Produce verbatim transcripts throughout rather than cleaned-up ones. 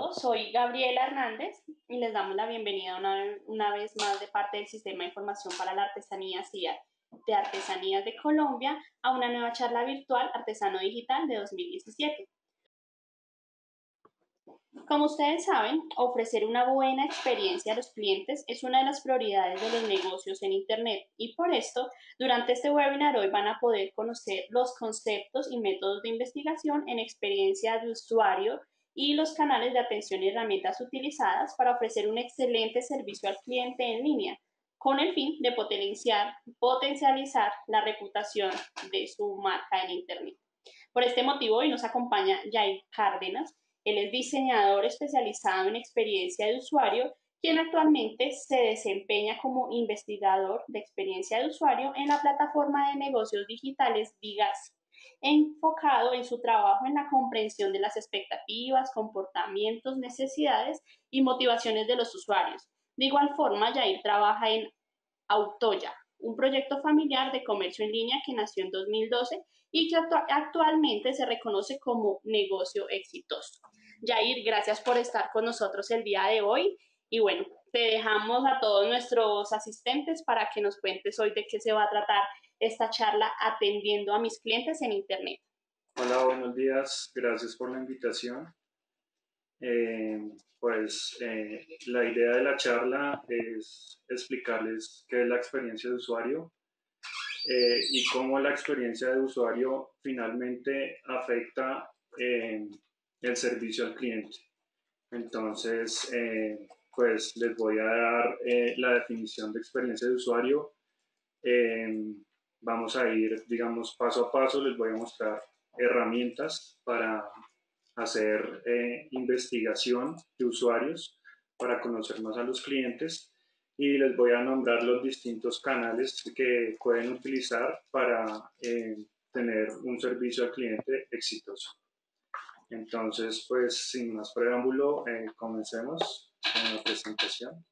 todos, soy Gabriela Hernández y les damos la bienvenida una, una vez más de parte del Sistema de Información para la Artesanía C I A de Artesanías de Colombia a una nueva charla virtual Artesano Digital de dos mil diecisiete. Como ustedes saben, ofrecer una buena experiencia a los clientes es una de las prioridades de los negocios en Internet y por esto, durante este webinar hoy van a poder conocer los conceptos y métodos de investigación en experiencia de usuario y los canales de atención y herramientas utilizadas para ofrecer un excelente servicio al cliente en línea, con el fin de potenciar, potencializar la reputación de su marca en Internet. Por este motivo, hoy nos acompaña Jair Cárdenas. Él es diseñador especializado en experiencia de usuario, quien actualmente se desempeña como investigador de experiencia de usuario en la plataforma de negocios digitales Vigasi, enfocado en su trabajo en la comprensión de las expectativas, comportamientos, necesidades y motivaciones de los usuarios. De igual forma, Jair trabaja en Autoya, un proyecto familiar de comercio en línea que nació en dos mil doce y que actu actualmente se reconoce como negocio exitoso. Jair, gracias por estar con nosotros el día de hoy y bueno, te dejamos a todos nuestros asistentes para que nos cuentes hoy de qué se va a tratar esta charla atendiendo a mis clientes en Internet. Hola, buenos días, gracias por la invitación. Eh, pues eh, la idea de la charla es explicarles qué es la experiencia de usuario eh, y cómo la experiencia de usuario finalmente afecta eh, el servicio al cliente. Entonces, eh, pues les voy a dar eh, la definición de experiencia de usuario. Eh, vamos a ir, digamos, paso a paso, les voy a mostrar herramientas para hacer eh, investigación de usuarios, para conocer más a los clientes y les voy a nombrar los distintos canales que pueden utilizar para eh, tener un servicio al cliente exitoso. Entonces, pues sin más preámbulo, eh, comencemos con la presentación.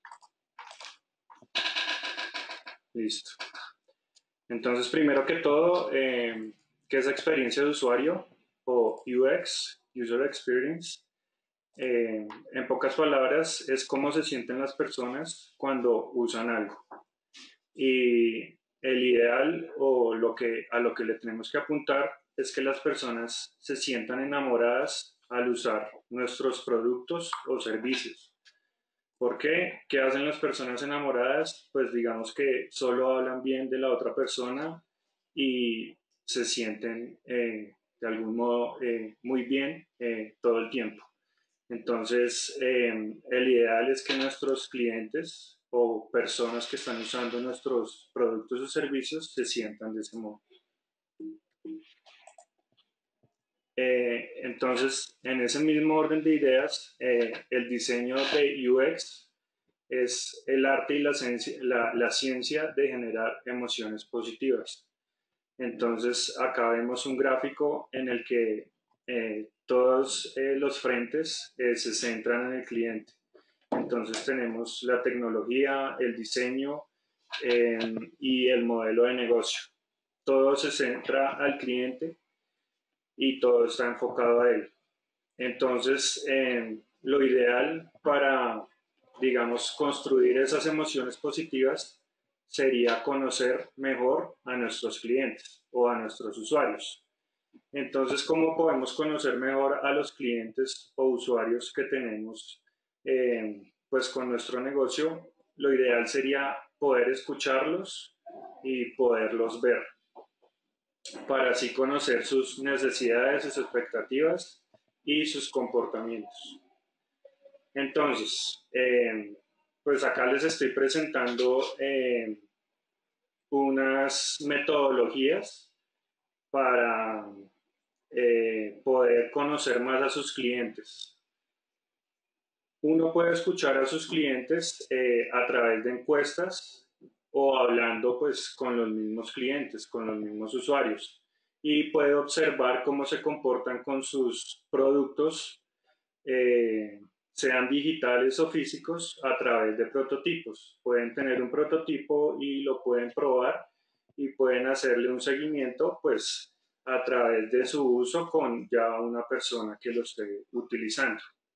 Listo. Entonces, primero que todo, eh, ¿qué es experiencia de usuario o U X, User Experience? Eh, en pocas palabras, es cómo se sienten las personas cuando usan algo. Y el ideal o lo que, a lo que le tenemos que apuntar es que las personas se sientan enamoradas al usar nuestros productos o servicios. ¿Por qué? ¿Qué hacen las personas enamoradas? Pues digamos que solo hablan bien de la otra persona y se sienten eh, de algún modo eh, muy bien eh, todo el tiempo. Entonces, eh, el ideal es que nuestros clientes o personas que están usando nuestros productos o servicios se sientan de ese modo. Eh, entonces, en ese mismo orden de ideas, eh, el diseño de U X es el arte y la ciencia, la, la ciencia de generar emociones positivas. Entonces, acá vemos un gráfico en el que eh, todos eh, los frentes eh, se centran en el cliente. Entonces, tenemos la tecnología, el diseño eh, y el modelo de negocio. Todo se centra al cliente y todo está enfocado a él. Entonces, eh, lo ideal para, digamos, construir esas emociones positivas sería conocer mejor a nuestros clientes o a nuestros usuarios. Entonces, ¿cómo podemos conocer mejor a los clientes o usuarios que tenemos eh, pues con nuestro negocio? Lo ideal sería poder escucharlos y poderlos ver, para así conocer sus necesidades, sus expectativas y sus comportamientos. Entonces, eh, pues acá les estoy presentando eh, unas metodologías para eh, poder conocer más a sus clientes. Uno puede escuchar a sus clientes eh, a través de encuestas o hablando pues con los mismos clientes, con los mismos usuarios, y puede observar cómo se comportan con sus productos, eh, sean digitales o físicos, a través de prototipos. Pueden tener un prototipo y lo pueden probar y pueden hacerle un seguimiento pues a través de su uso con ya una persona que lo esté utilizando.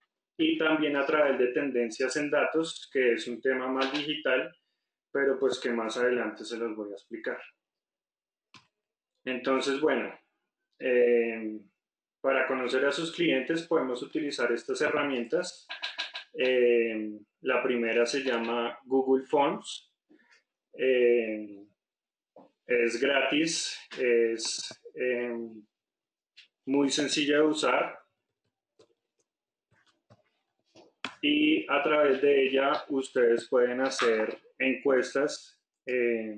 y también a través de tendencias en datos, que es un tema más digital, pero pues que más adelante se los voy a explicar. Entonces, bueno, eh, para conocer a sus clientes podemos utilizar estas herramientas. Eh, la primera se llama Google Forms. Eh, es gratis, es eh, muy sencilla de usar y a través de ella ustedes pueden hacer encuestas eh,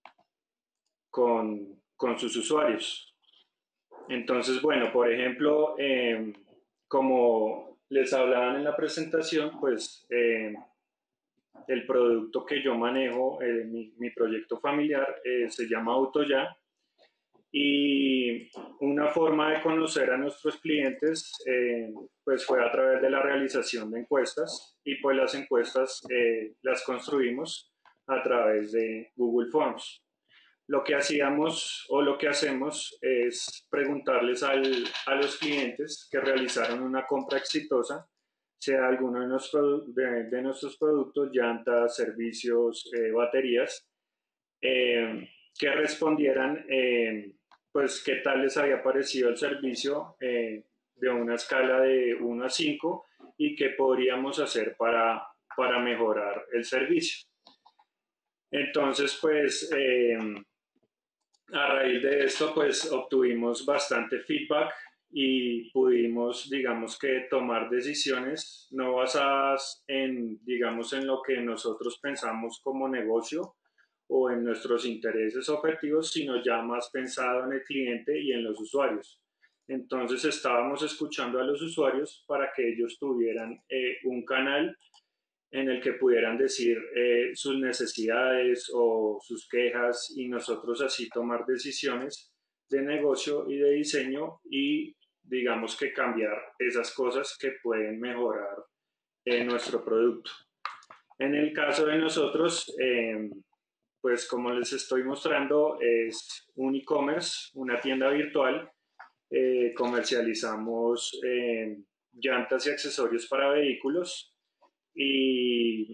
con, con sus usuarios. Entonces, bueno, por ejemplo, eh, como les hablaban en la presentación, pues eh, el producto que yo manejo, eh, mi, mi, proyecto familiar, eh, se llama AutoYa. Y una forma de conocer a nuestros clientes eh, pues fue a través de la realización de encuestas y pues las encuestas eh, las construimos a través de Google Forms. Lo que hacíamos o lo que hacemos es preguntarles al, a los clientes que realizaron una compra exitosa, sea alguno de, nuestros, de, de nuestros productos, llantas, servicios, eh, baterías, eh, que respondieran eh, pues qué tal les había parecido el servicio eh, de una escala de uno a cinco y qué podríamos hacer para, para mejorar el servicio. Entonces, pues eh, a raíz de esto, pues obtuvimos bastante feedback y pudimos, digamos que, tomar decisiones no basadas en, digamos, en lo que nosotros pensamos como negocio o en nuestros intereses objetivos, sino ya más pensado en el cliente y en los usuarios. Entonces estábamos escuchando a los usuarios para que ellos tuvieran eh, un canal en el que pudieran decir eh, sus necesidades o sus quejas y nosotros así tomar decisiones de negocio y de diseño y digamos que cambiar esas cosas que pueden mejorar eh, nuestro producto. En el caso de nosotros, eh, pues como les estoy mostrando, es un e-commerce, una tienda virtual. Eh, comercializamos eh, llantas y accesorios para vehículos y,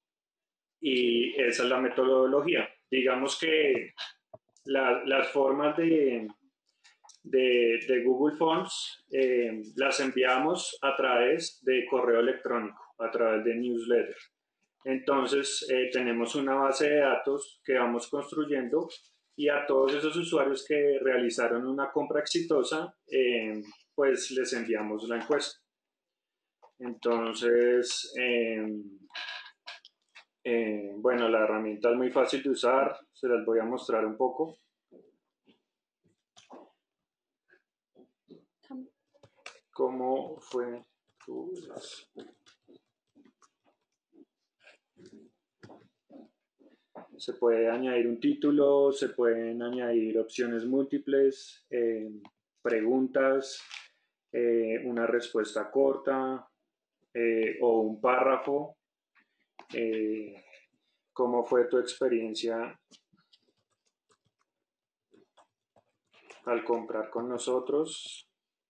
y esa es la metodología. Digamos que la, las formas de, de, de Google Forms eh, las enviamos a través de correo electrónico, a través de newsletter. Entonces eh, tenemos una base de datos que vamos construyendo y a todos esos usuarios que realizaron una compra exitosa, eh, pues les enviamos la encuesta. Entonces, eh, eh, bueno, la herramienta es muy fácil de usar, se las voy a mostrar un poco. ¿Cómo fue tu... Se puede añadir un título, se pueden añadir opciones múltiples, eh, preguntas, eh, una respuesta corta eh, o un párrafo. Eh, ¿Cómo fue tu experiencia al comprar con nosotros?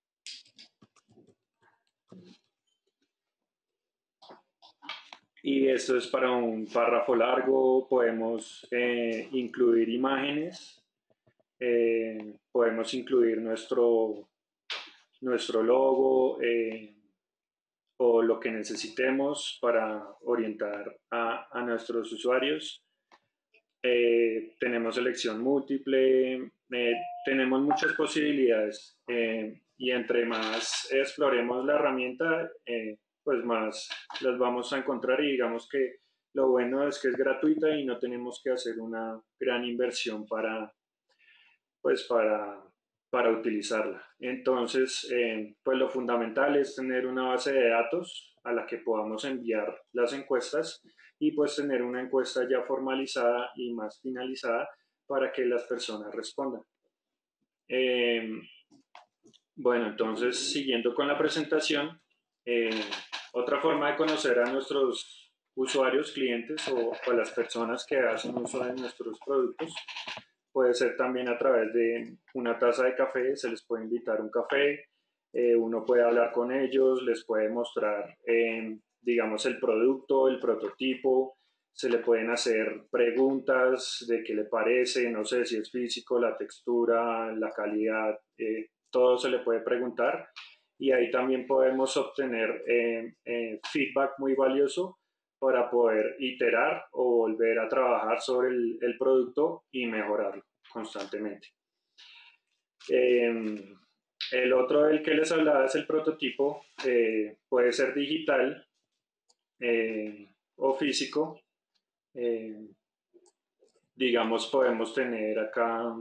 Y esto es para un párrafo largo, podemos eh, incluir imágenes, eh, podemos incluir nuestro, nuestro logo eh, o lo que necesitemos para orientar a, a nuestros usuarios. Eh, tenemos selección múltiple, eh, tenemos muchas posibilidades eh, y entre más exploremos la herramienta, eh, pues más las vamos a encontrar y digamos que lo bueno es que es gratuita y no tenemos que hacer una gran inversión para, pues para, para utilizarla. Entonces, eh, pues lo fundamental es tener una base de datos a la que podamos enviar las encuestas y pues tener una encuesta ya formalizada y más finalizada para que las personas respondan. Eh, bueno, entonces, siguiendo con la presentación, eh, otra forma de conocer a nuestros usuarios, clientes o a las personas que hacen uso de nuestros productos puede ser también a través de una taza de café, se les puede invitar un café, Eh, uno puede hablar con ellos, les puede mostrar, eh, digamos, el producto, el prototipo, se le pueden hacer preguntas de qué le parece, no sé si es físico, la textura, la calidad, eh, todo se le puede preguntar y ahí también podemos obtener eh, eh, feedback muy valioso para poder iterar o volver a trabajar sobre el, el producto y mejorarlo constantemente. Eh, el otro del que les hablaba es el prototipo, eh, puede ser digital eh, o físico. Eh, digamos, podemos tener acá,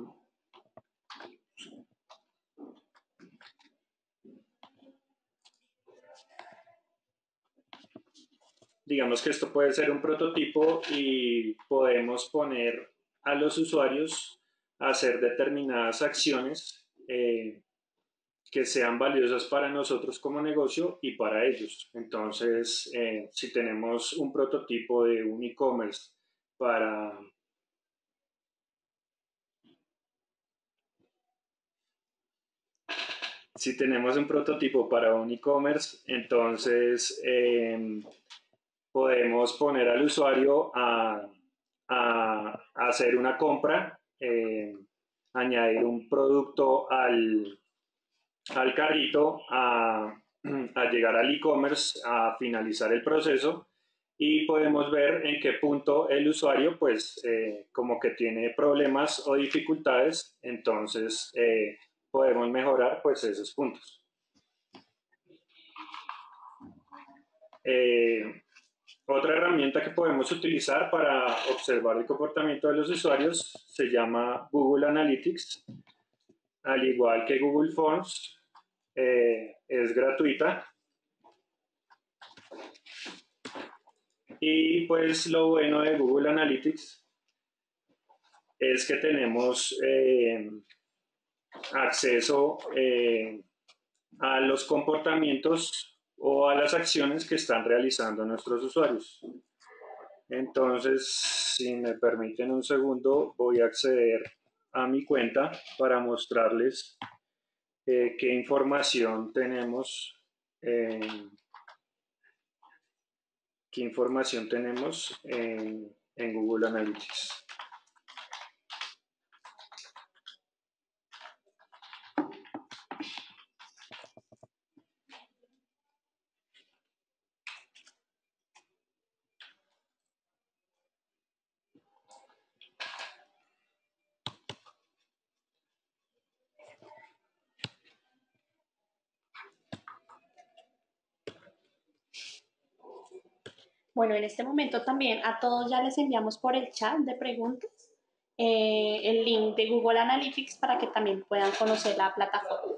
digamos que esto puede ser un prototipo y podemos poner a los usuarios a hacer determinadas acciones eh, que sean valiosas para nosotros como negocio y para ellos. Entonces, eh, si tenemos un prototipo de un e-commerce para si tenemos un prototipo para un e-commerce, entonces eh, podemos poner al usuario a, a, a hacer una compra, eh, añadir un producto al, al carrito, a, a llegar al e-commerce, a finalizar el proceso y podemos ver en qué punto el usuario pues eh, como que tiene problemas o dificultades, entonces eh, podemos mejorar pues esos puntos. Eh, Otra herramienta que podemos utilizar para observar el comportamiento de los usuarios se llama Google Analytics, al igual que Google Forms, eh, es gratuita. Y pues lo bueno de Google Analytics es que tenemos eh, acceso eh, a los comportamientos o a las acciones que están realizando nuestros usuarios. Entonces, si me permiten un segundo, voy a acceder a mi cuenta para mostrarles eh, qué información tenemos, eh, qué información tenemos en, en Google Analytics. Bueno, en este momento también a todos ya les enviamos por el chat de preguntas eh, el link de Google Analytics para que también puedan conocer la plataforma.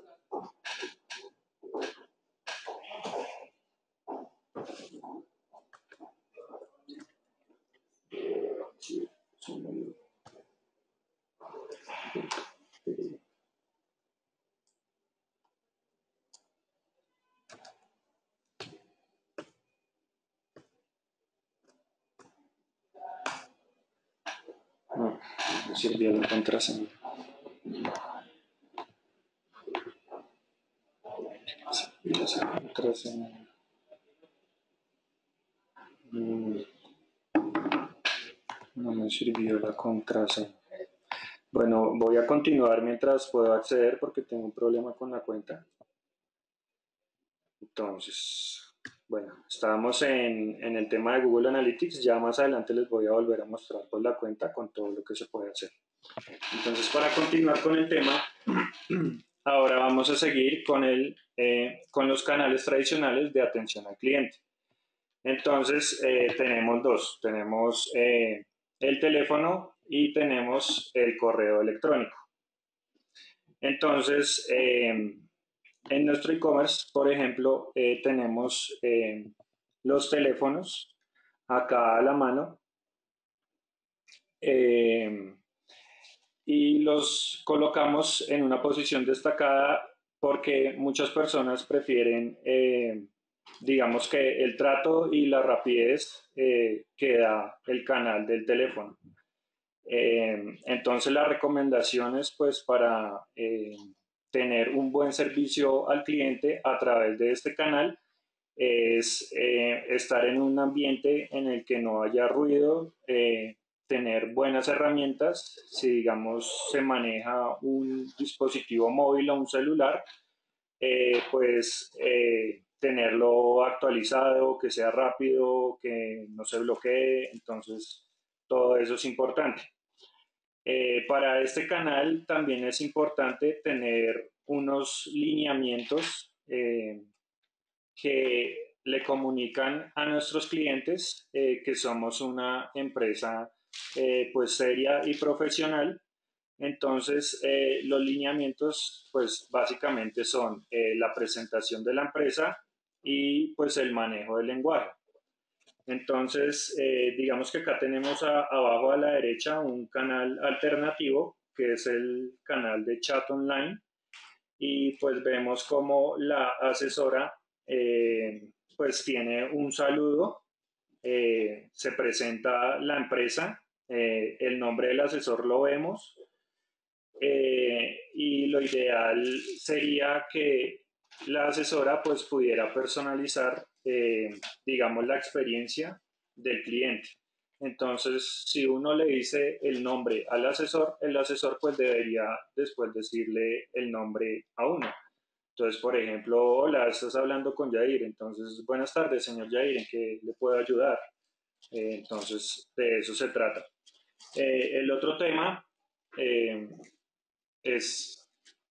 No, me sirvió la contraseña. Esa contraseña. Mm, no me sirvió la contraseña. Bueno, voy a continuar mientras puedo acceder porque tengo un problema con la cuenta. Entonces, bueno, estábamos en, en el tema de Google Analytics. Ya más adelante les voy a volver a mostrar pues, la cuenta con todo lo que se puede hacer. Entonces, para continuar con el tema, ahora vamos a seguir con, el, eh, con los canales tradicionales de atención al cliente. Entonces, eh, tenemos dos. Tenemos eh, el teléfono y tenemos el correo electrónico. Entonces, eh, en nuestro e-commerce, por ejemplo, eh, tenemos eh, los teléfonos acá a la mano eh, y los colocamos en una posición destacada porque muchas personas prefieren, eh, digamos que el trato y la rapidez eh, que da el canal del teléfono. Eh, entonces las recomendaciones pues para eh, tener un buen servicio al cliente a través de este canal es eh, estar en un ambiente en el que no haya ruido, eh, tener buenas herramientas. Si digamos se maneja un dispositivo móvil o un celular, eh, pues eh, tenerlo actualizado, que sea rápido, que no se bloquee. Entonces todo eso es importante. Eh, para este canal también es importante tener unos lineamientos eh, que le comunican a nuestros clientes eh, que somos una empresa eh, pues seria y profesional. Entonces, eh, los lineamientos pues básicamente son eh, la presentación de la empresa y pues el manejo del lenguaje. Entonces, eh, digamos que acá tenemos a, abajo a la derecha un canal alternativo que es el canal de chat online y pues vemos como la asesora eh, pues tiene un saludo, eh, se presenta la empresa, eh, el nombre del asesor lo vemos eh, y lo ideal sería que la asesora pues pudiera personalizar eh, digamos la experiencia del cliente. Entonces, si uno le dice el nombre al asesor, el asesor pues debería después decirle el nombre a uno. Entonces, por ejemplo, hola, estás hablando con Jair. Entonces, buenas tardes, señor Jair, ¿en qué le puedo ayudar? Eh, entonces, de eso se trata. Eh, el otro tema eh, es...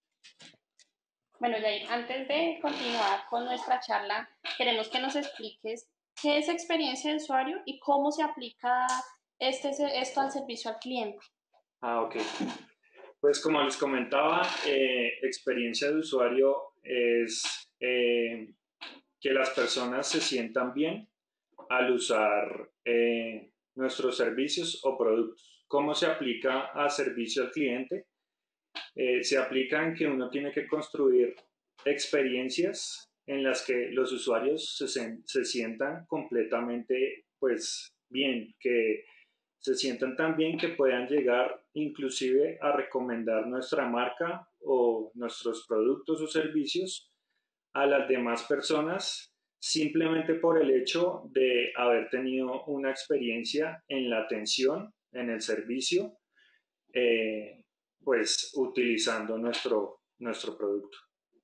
Bueno, Jair, antes de continuar con nuestra charla, queremos que nos expliques qué es experiencia de usuario y cómo se aplica este, esto al servicio al cliente. Ah, ok. Pues como les comentaba, eh, experiencia de usuario es eh, que las personas se sientan bien al usar eh, nuestros servicios o productos. ¿Cómo se aplica a servicio al cliente? Eh, se aplica en que uno tiene que construir experiencias en las que los usuarios se, se sientan completamente pues bien, que se sientan tan bien que puedan llegar inclusive a recomendar nuestra marca o nuestros productos o servicios a las demás personas simplemente por el hecho de haber tenido una experiencia en la atención, en el servicio, eh, pues utilizando nuestro, nuestro producto.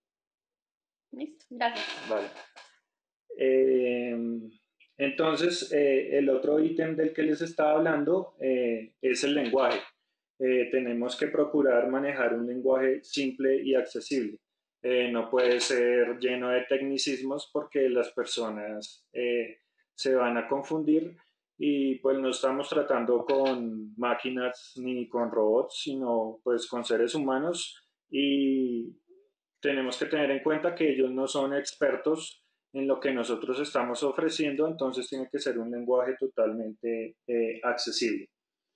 Listo, gracias. Vale. Eh, entonces, eh, el otro ítem del que les estaba hablando eh, es el lenguaje. Eh, tenemos que procurar manejar un lenguaje simple y accesible. Eh, no puede ser lleno de tecnicismos porque las personas eh, se van a confundir y pues no estamos tratando con máquinas ni con robots, sino pues con seres humanos y tenemos que tener en cuenta que ellos no son expertos en lo que nosotros estamos ofreciendo, entonces tiene que ser un lenguaje totalmente eh, accesible.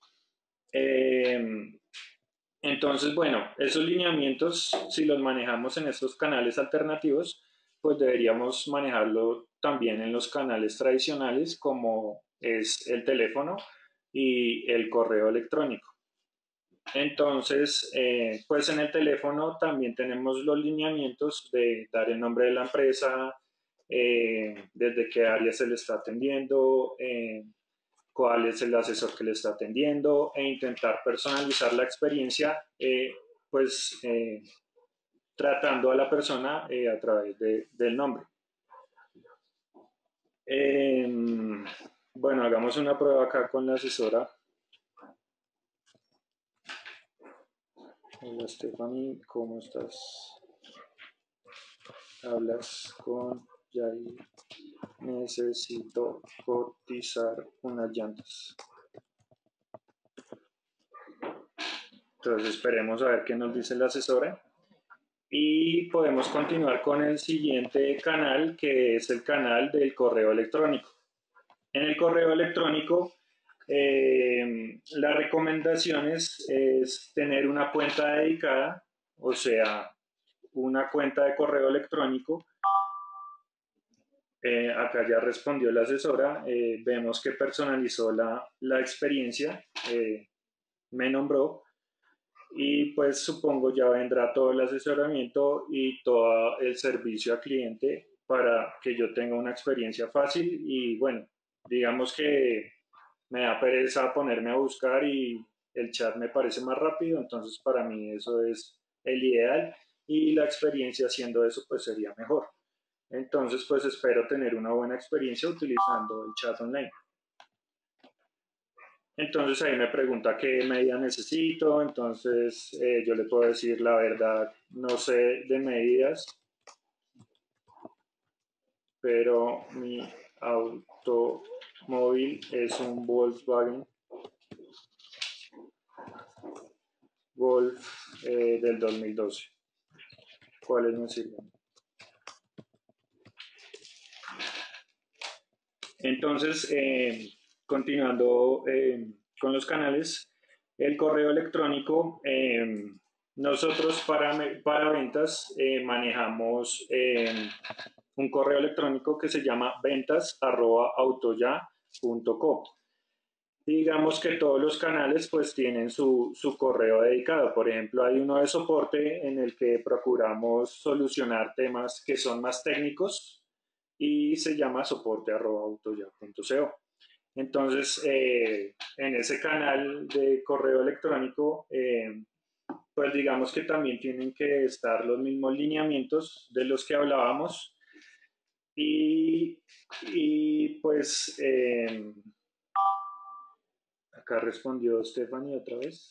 Eh, entonces, bueno, esos lineamientos, si los manejamos en estos canales alternativos, pues deberíamos manejarlo también en los canales tradicionales como es el teléfono y el correo electrónico. Entonces, eh, pues en el teléfono también tenemos los lineamientos de dar el nombre de la empresa, eh, desde qué área se le está atendiendo, eh, cuál es el asesor que le está atendiendo e intentar personalizar la experiencia, eh, pues eh, tratando a la persona eh, a través de, del nombre. Eh, bueno, hagamos una prueba acá con la asesora. Hola Stephanie, ¿cómo estás? Hablas con Jair. Necesito cotizar unas llantas. Entonces esperemos a ver qué nos dice la asesora. Y podemos continuar con el siguiente canal, que es el canal del correo electrónico. En el correo electrónico, eh, la recomendación es, es tener una cuenta dedicada, o sea, una cuenta de correo electrónico. Eh, acá ya respondió la asesora, eh, vemos que personalizó la, la experiencia, eh, me nombró y pues supongo ya vendrá todo el asesoramiento y todo el servicio al cliente para que yo tenga una experiencia fácil y bueno, digamos que me da pereza ponerme a buscar y el chat me parece más rápido, entonces para mí eso es el ideal y la experiencia haciendo eso pues sería mejor. Entonces pues espero tener una buena experiencia utilizando el chat online. Entonces ahí me pregunta qué medida necesito, entonces eh, yo le puedo decir la verdad, no sé de medidas, pero mi automóvil es un Volkswagen Golf eh, del dos mil doce. ¿Cuáles me sirven? Entonces, eh, continuando eh, con los canales, el correo electrónico, eh, nosotros para, para ventas eh, manejamos eh, un correo electrónico que se llama ventas arroba autoya punto co. Digamos que todos los canales pues tienen su, su correo dedicado. Por ejemplo, hay uno de soporte en el que procuramos solucionar temas que son más técnicos y se llama soporte arroba autoya punto co. Entonces, eh, en ese canal de correo electrónico, eh, pues digamos que también tienen que estar los mismos lineamientos de los que hablábamos y, y pues eh, acá respondió Stephanie otra vez.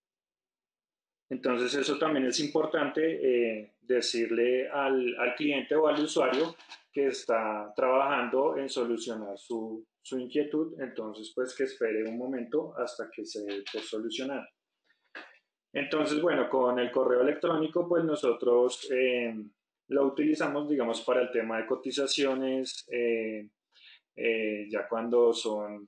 Entonces eso también es importante eh, decirle al, al, cliente o al usuario que está trabajando en solucionar su, su inquietud, entonces pues que espere un momento hasta que se dé por solucionar. Entonces, bueno, con el correo electrónico pues nosotros eh, lo utilizamos digamos para el tema de cotizaciones, eh, eh, ya cuando son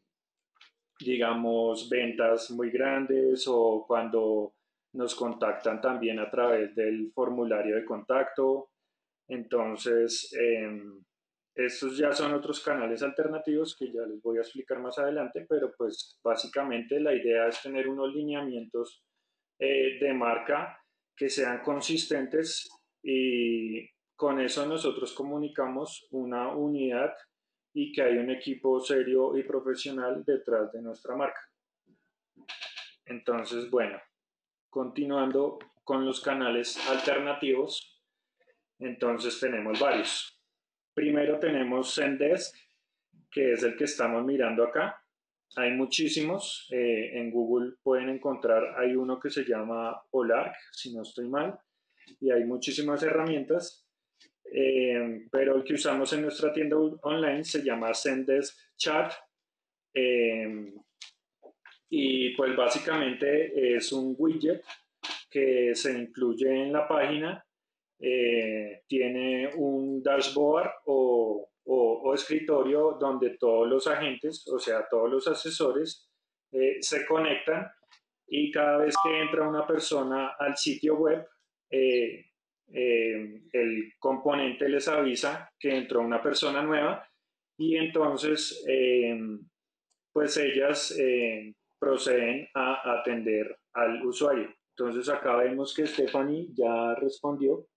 digamos ventas muy grandes o cuando nos contactan también a través del formulario de contacto. Entonces, eh, estos ya son otros canales alternativos que ya les voy a explicar más adelante, pero pues básicamente la idea es tener unos lineamientos eh, de marca que sean consistentes y con eso nosotros comunicamos una unidad y que hay un equipo serio y profesional detrás de nuestra marca. Entonces, bueno, continuando con los canales alternativos, entonces tenemos varios. Primero tenemos Zendesk, que es el que estamos mirando acá. Hay muchísimos. Eh, en Google pueden encontrar, hay uno que se llama Olark, si no estoy mal, y hay muchísimas herramientas. Eh, pero el que usamos en nuestra tienda online se llama Zendesk Chat. Eh, y pues básicamente es un widget que se incluye en la página, eh, tiene un dashboard o, o, o, escritorio donde todos los agentes, o sea, todos los asesores, eh, se conectan y cada vez que entra una persona al sitio web, eh, eh, el componente les avisa que entró una persona nueva y entonces eh, pues ellas eh, proceden a atender al usuario. Entonces acá vemos que Stephanie ya respondió.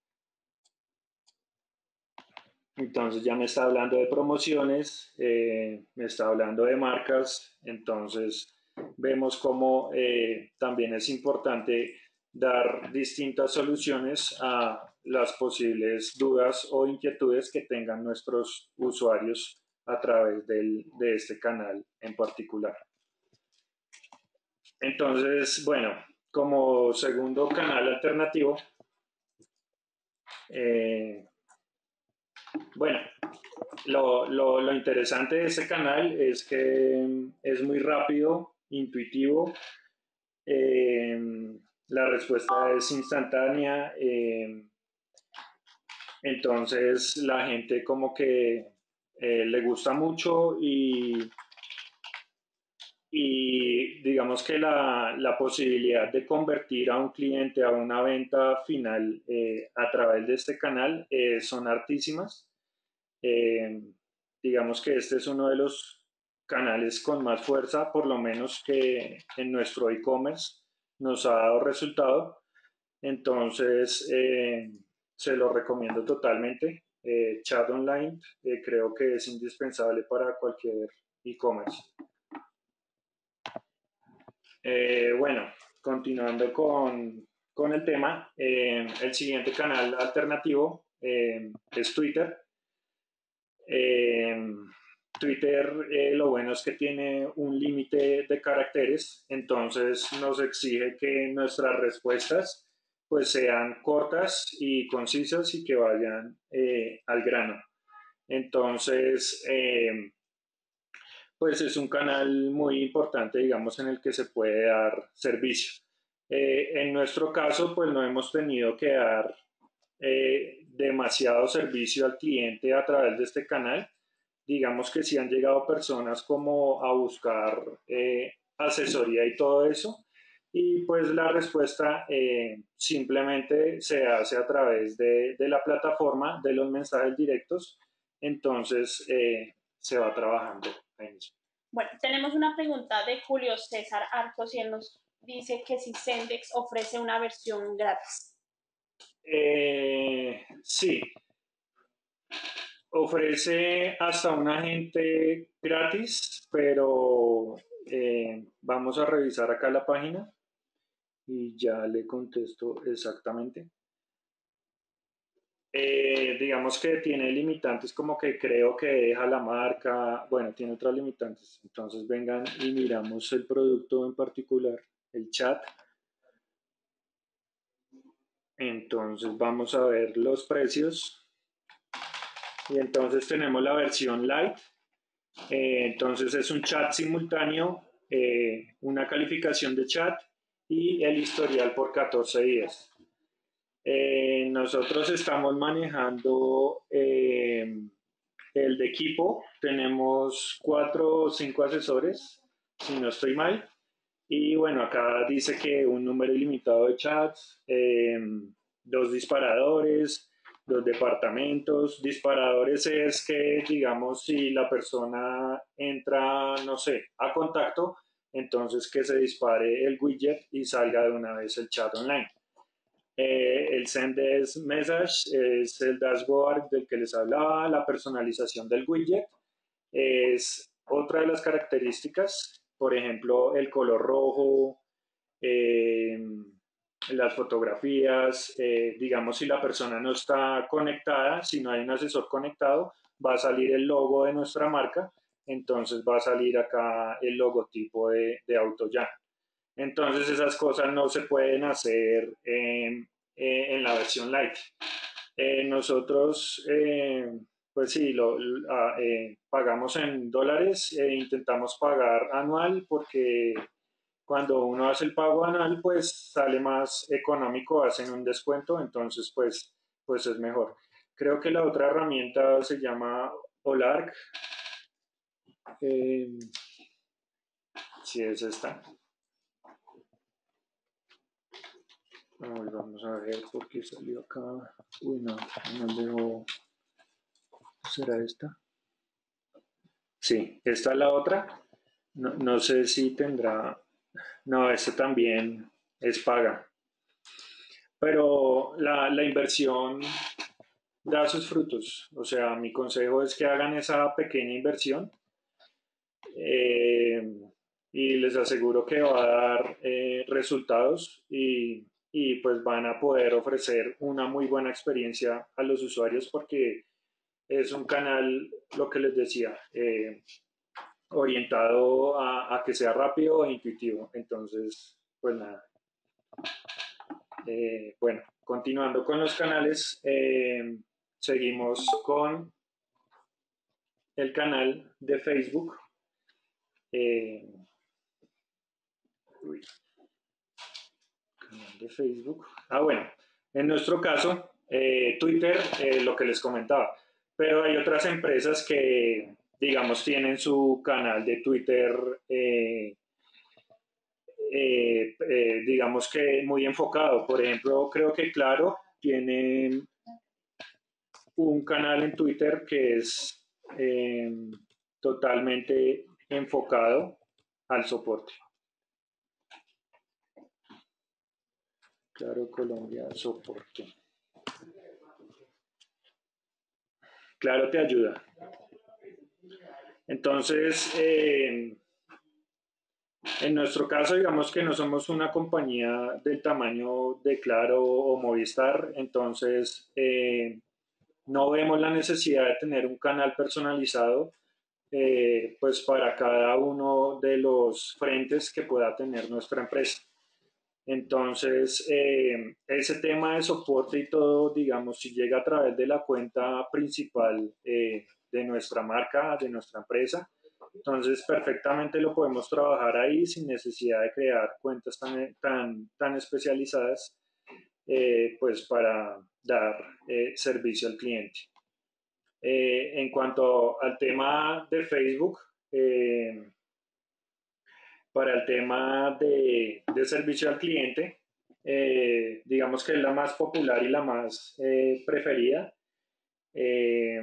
Entonces ya me está hablando de promociones, eh, me está hablando de marcas, entonces vemos cómo eh, también es importante dar distintas soluciones a las posibles dudas o inquietudes que tengan nuestros usuarios a través del, de este canal en particular. Entonces, bueno, como segundo canal alternativo, eh, bueno, lo, lo, lo, interesante de este canal es que es muy rápido, intuitivo, eh, la respuesta es instantánea, eh, entonces la gente como que eh, le gusta mucho y, y digamos que la, la, posibilidad de convertir a un cliente a una venta final eh, a través de este canal eh, son altísimas. Eh, digamos que este es uno de los canales con más fuerza, por lo menos que en nuestro e-commerce. nos ha dado resultado. Entonces, eh, se lo recomiendo totalmente. Eh, chat online eh, creo que es indispensable para cualquier e-commerce. Eh, bueno, continuando con, con el tema, eh, el siguiente canal alternativo eh, es Twitter. Eh, Twitter eh, lo bueno es que tiene un límite de caracteres, entonces nos exige que nuestras respuestas pues sean cortas y concisas y que vayan eh, al grano. Entonces, eh, pues es un canal muy importante, digamos, en el que se puede dar servicio. Eh, en nuestro caso, pues no hemos tenido que dar eh, demasiado servicio al cliente a través de este canal. Digamos que sí han llegado personas como a buscar eh, asesoría y todo eso. Y pues la respuesta eh, simplemente se hace a través de, de, la plataforma, de los mensajes directos. Entonces eh, se va trabajando en eso. Bueno, tenemos una pregunta de Julio César Arcos y él nos dice que si Sendex ofrece una versión gratis. Eh, sí, ofrece hasta un agente gratis, pero eh, vamos a revisar acá la página y ya le contesto exactamente. Eh, digamos que tiene limitantes como que creo que deja la marca, bueno, tiene otras limitantes. Entonces vengan y miramos el producto en particular, el chat. Entonces vamos a ver los precios. Y entonces tenemos la versión Lite. Eh, entonces es un chat simultáneo, eh, una calificación de chat y el historial por catorce días. Eh, nosotros estamos manejando eh, el de equipo, tenemos cuatro o cinco asesores, si no estoy mal. Y bueno, acá dice que un número ilimitado de chats, eh, dos disparadores, dos departamentos. Disparadores es que, digamos, si la persona entra, no sé, a contacto, entonces que se dispare el widget y salga de una vez el chat online. Eh, el Send Message es el dashboard del que les hablaba, la personalización del widget es otra de las características, por ejemplo, el color rojo, eh, las fotografías, eh, digamos si la persona no está conectada, si no hay un asesor conectado, va a salir el logo de nuestra marca, entonces va a salir acá el logotipo de, de AutoYan. Entonces esas cosas no se pueden hacer eh, eh, en la versión Lite. Eh, nosotros, eh, pues sí, lo, lo eh, pagamos en dólares e intentamos pagar anual porque cuando uno hace el pago anual, pues sale más económico, hacen un descuento, entonces pues, pues es mejor. Creo que la otra herramienta se llama Olark. Eh, sí, es esta. Vamos a ver por qué salió acá. Uy, no, no debo. ¿Será esta? Sí, esta es la otra. No, no sé si tendrá. No, esta también es paga. Pero la, la inversión da sus frutos. O sea, mi consejo es que hagan esa pequeña inversión eh, y les aseguro que va a dar eh, resultados y, y pues van a poder ofrecer una muy buena experiencia a los usuarios porque es un canal, lo que les decía, eh, orientado a, a, que sea rápido e intuitivo. Entonces, pues nada. Eh, bueno, continuando con los canales, eh, seguimos con el canal de Facebook. Eh, uy, canal de Facebook. Ah, bueno, en nuestro caso, eh, Twitter, eh, lo que les comentaba, pero hay otras empresas que, digamos, tienen su canal de Twitter, eh, eh, eh, digamos que muy enfocado. Por ejemplo, creo que Claro tiene un canal en Twitter que es eh, totalmente enfocado al soporte. Claro Colombia, soporte. Claro te ayuda. Entonces, eh, en nuestro caso, digamos que no somos una compañía del tamaño de Claro o Movistar, entonces eh, no vemos la necesidad de tener un canal personalizado eh, pues para cada uno de los frentes que pueda tener nuestra empresa. Entonces, eh, ese tema de soporte y todo, digamos, si llega a través de la cuenta principal eh, de nuestra marca, de nuestra empresa, entonces perfectamente lo podemos trabajar ahí sin necesidad de crear cuentas tan, tan, tan especializadas, eh, pues para dar eh, servicio al cliente. Eh, en cuanto al tema de Facebook, eh, para el tema de, de servicio al cliente, eh, digamos que es la más popular y la más eh, preferida. Eh,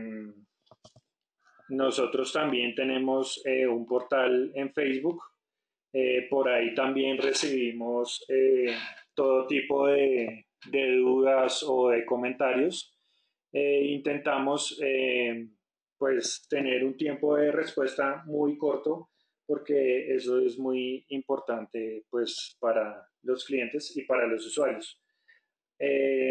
nosotros también tenemos eh, un portal en Facebook. Eh, por ahí también recibimos eh, todo tipo de, de, dudas o de comentarios. Eh, intentamos eh, pues tener un tiempo de respuesta muy corto porque eso es muy importante pues para los clientes y para los usuarios. Eh,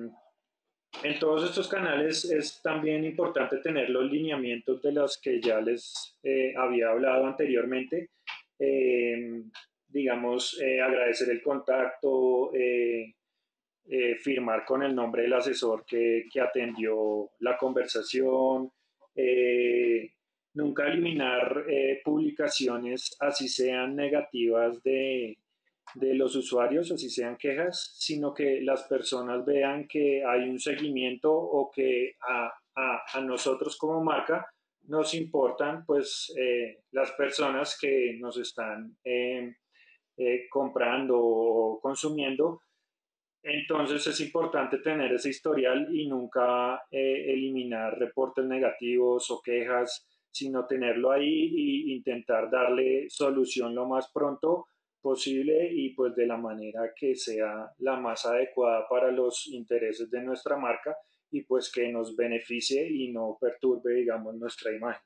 en todos estos canales es también importante tener los lineamientos de los que ya les eh, había hablado anteriormente. Eh, digamos, eh, agradecer el contacto, eh, eh, firmar con el nombre del asesor que, que atendió la conversación, eh, nunca eliminar eh, publicaciones así sean negativas de, de los usuarios, así sean quejas, sino que las personas vean que hay un seguimiento o que a, a, a nosotros como marca nos importan pues eh, las personas que nos están eh, eh, comprando o consumiendo. Entonces es importante tener ese historial y nunca eh, eliminar reportes negativos o quejas, sino tenerlo ahí e intentar darle solución lo más pronto posible y pues de la manera que sea la más adecuada para los intereses de nuestra marca y pues que nos beneficie y no perturbe, digamos, nuestra imagen.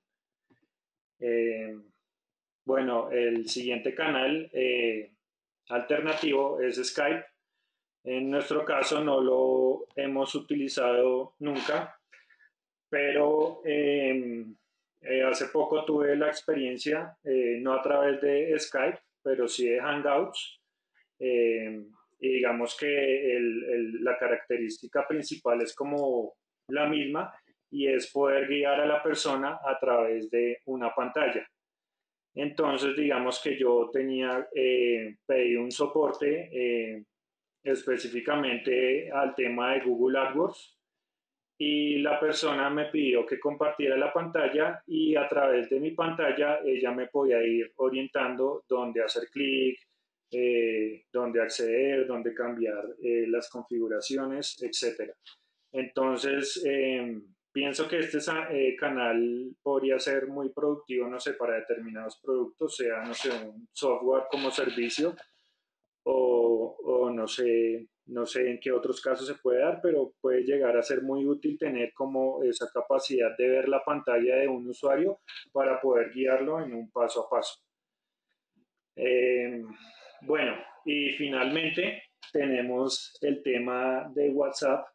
Eh, bueno, el siguiente canal eh, alternativo es Skype. En nuestro caso no lo hemos utilizado nunca, pero eh, eh, hace poco tuve la experiencia, eh, no a través de Skype, pero sí de Hangouts. Eh, y digamos que el, el, la característica principal es como la misma y es poder guiar a la persona a través de una pantalla. Entonces, digamos que yo tenía, eh, pedí un soporte eh, específicamente al tema de Google AdWords y la persona me pidió que compartiera la pantalla y a través de mi pantalla ella me podía ir orientando dónde hacer clic, eh, dónde acceder, dónde cambiar eh, las configuraciones, etcétera. Entonces, eh, pienso que este eh, canal podría ser muy productivo, no sé, para determinados productos, sea, no sé, un software como servicio o, o no sé, no sé en qué otros casos se puede dar, pero puede llegar a ser muy útil tener como esa capacidad de ver la pantalla de un usuario para poder guiarlo en un paso a paso. Eh, bueno, y finalmente tenemos el tema de WhatsApp.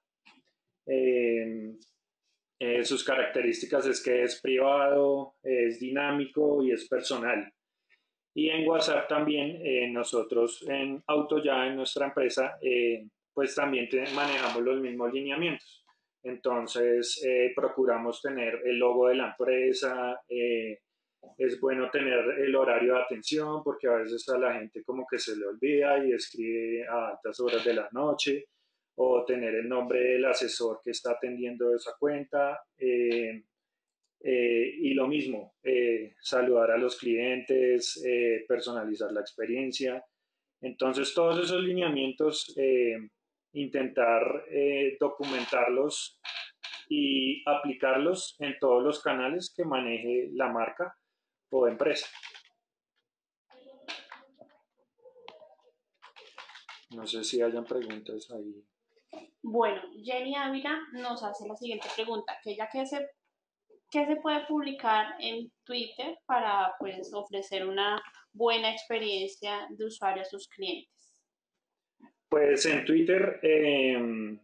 Eh, eh, sus características es que es privado, es dinámico y es personal. Y en WhatsApp también eh, nosotros en AutoYa, en nuestra empresa, eh, pues también te, manejamos los mismos lineamientos. Entonces eh, procuramos tener el logo de la empresa, eh, es bueno tener el horario de atención porque a veces a la gente como que se le olvida y escribe a altas horas de la noche, o tener el nombre del asesor que está atendiendo esa cuenta. Eh, eh, y lo mismo, eh, saludar a los clientes, eh, personalizar la experiencia. Entonces, todos esos lineamientos, eh, intentar eh, documentarlos y aplicarlos en todos los canales que maneje la marca o empresa. No sé si hayan preguntas ahí. Bueno, Jenny Ávila nos hace la siguiente pregunta, que ella que se, qué se puede publicar en Twitter para pues ofrecer una buena experiencia de usuario a sus clientes. Pues en Twitter, eh,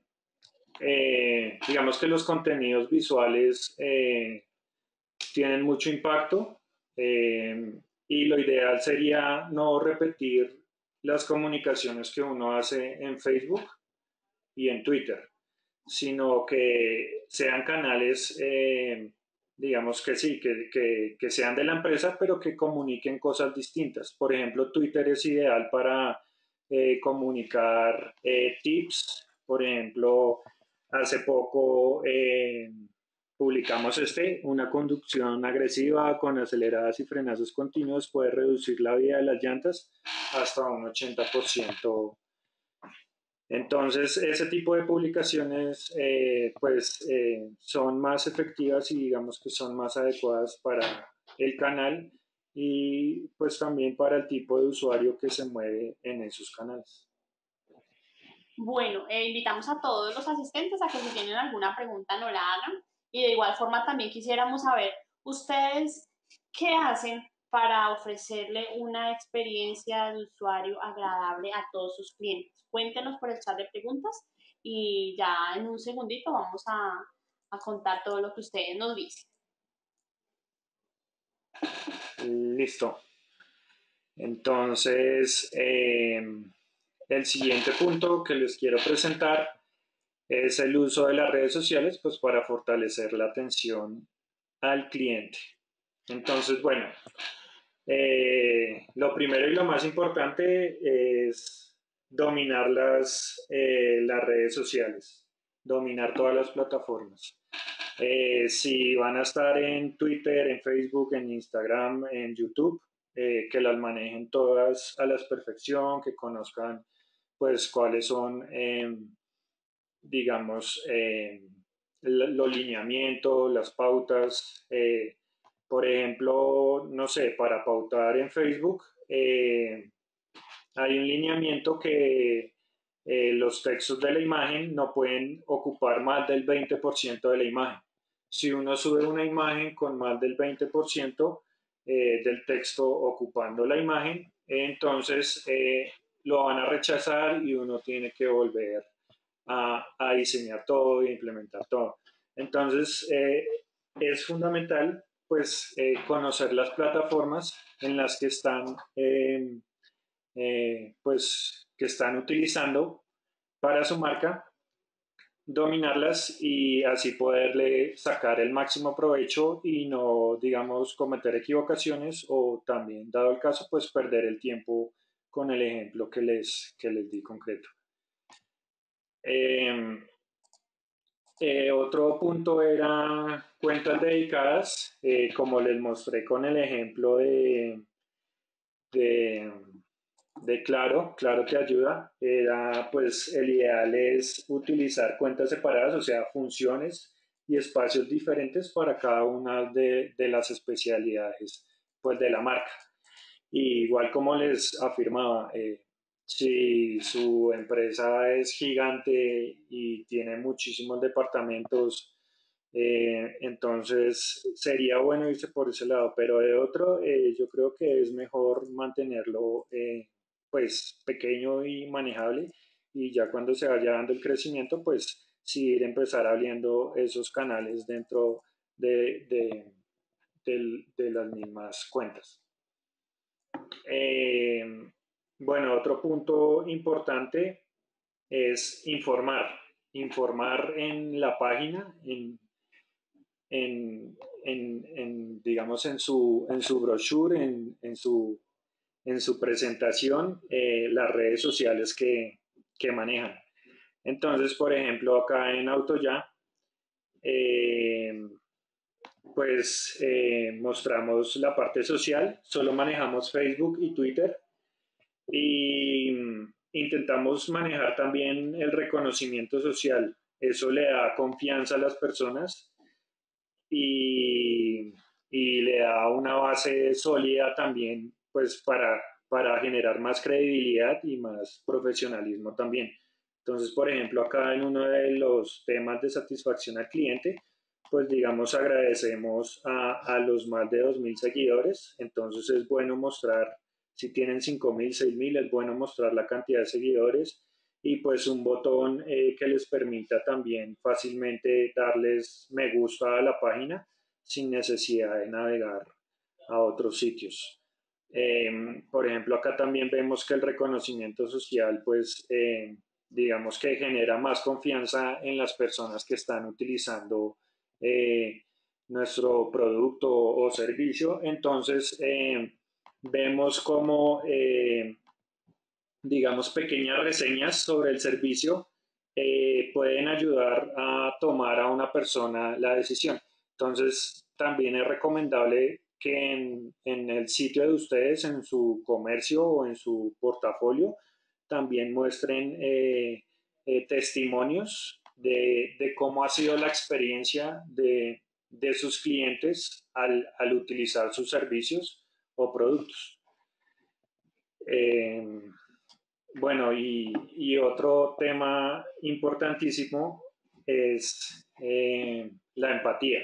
eh, digamos que los contenidos visuales eh, tienen mucho impacto eh, y lo ideal sería no repetir las comunicaciones que uno hace en Facebook y en Twitter, sino que sean canales, eh, digamos que sí, que, que, que, sean de la empresa, pero que comuniquen cosas distintas. Por ejemplo, Twitter es ideal para eh, comunicar eh, tips. Por ejemplo, hace poco eh, publicamos este, una conducción agresiva con aceleradas y frenazos continuos puede reducir la vida de las llantas hasta un ochenta por ciento. Entonces, ese tipo de publicaciones eh, pues eh, son más efectivas y digamos que son más adecuadas para el canal y pues también para el tipo de usuario que se mueve en esos canales. Bueno, eh, invitamos a todos los asistentes a que si tienen alguna pregunta no la hagan y de igual forma también quisiéramos saber ustedes qué hacen para ofrecerle una experiencia de usuario agradable a todos sus clientes. Cuéntenos por el chat de preguntas y ya en un segundito vamos a, a contar todo lo que ustedes nos dicen. Listo. Entonces, eh, el siguiente punto que les quiero presentar es el uso de las redes sociales pues, para fortalecer la atención al cliente. Entonces, bueno, eh, lo primero y lo más importante es dominar las, eh, las redes sociales, dominar todas las plataformas. Eh, si van a estar en Twitter, en Facebook, en Instagram, en YouTube, eh, que las manejen todas a la perfección, que conozcan pues cuáles son, eh, digamos, eh, los lineamientos, las pautas. Eh, por ejemplo, no sé, para pautar en Facebook, eh, hay un lineamiento que eh, los textos de la imagen no pueden ocupar más del veinte por ciento de la imagen. Si uno sube una imagen con más del veinte por ciento eh, del texto ocupando la imagen, entonces eh, lo van a rechazar y uno tiene que volver a, a diseñar todo e implementar todo. Entonces, eh, es fundamental pues eh, conocer las plataformas en las que están eh, eh, pues que están utilizando para su marca, dominarlas y así poderle sacar el máximo provecho y no, digamos, cometer equivocaciones o también, dado el caso, pues perder el tiempo con el ejemplo que les, que les di concreto. Eh, eh, otro punto era cuentas dedicadas, eh, como les mostré con el ejemplo de, de, de Claro, Claro te ayuda, era pues el ideal es utilizar cuentas separadas, o sea, funciones y espacios diferentes para cada una de, de las especialidades pues de la marca. Y igual como les afirmaba, eh, si su empresa es gigante y tiene muchísimos departamentos, eh, entonces sería bueno irse por ese lado, pero de otro, eh, yo creo que es mejor mantenerlo eh, pues pequeño y manejable y ya cuando se vaya dando el crecimiento, pues sí ir empezar abriendo esos canales dentro de, de, de, de las mismas cuentas. Eh, bueno, otro punto importante es informar, informar en la página, en, en, en, en digamos, en su, en su brochure, en, en, su, en su presentación, eh, las redes sociales que, que manejan. Entonces, por ejemplo, acá en AutoYa, eh, pues eh, mostramos la parte social, solo manejamos Facebook y Twitter y intentamos manejar también el reconocimiento social. Eso le da confianza a las personas y, y le da una base sólida también pues para para generar más credibilidad y más profesionalismo también. Entonces, por ejemplo, acá en uno de los temas de satisfacción al cliente, pues digamos agradecemos a, a los más de dos mil seguidores, entonces es bueno mostrar, si tienen cinco mil, seis mil, es bueno mostrar la cantidad de seguidores y pues un botón eh, que les permita también fácilmente darles me gusta a la página sin necesidad de navegar a otros sitios. Eh, por ejemplo, acá también vemos que el reconocimiento social, pues, eh, digamos que genera más confianza en las personas que están utilizando eh, nuestro producto o servicio. Entonces, eh, vemos como, eh, digamos, pequeñas reseñas sobre el servicio eh, pueden ayudar a tomar a una persona la decisión. Entonces, también es recomendable que en, en el sitio de ustedes, en su comercio o en su portafolio, también muestren eh, eh, testimonios de, de, cómo ha sido la experiencia de, de sus clientes al, al, utilizar sus servicios o productos. Eh, bueno, y, y, otro tema importantísimo es eh, la empatía.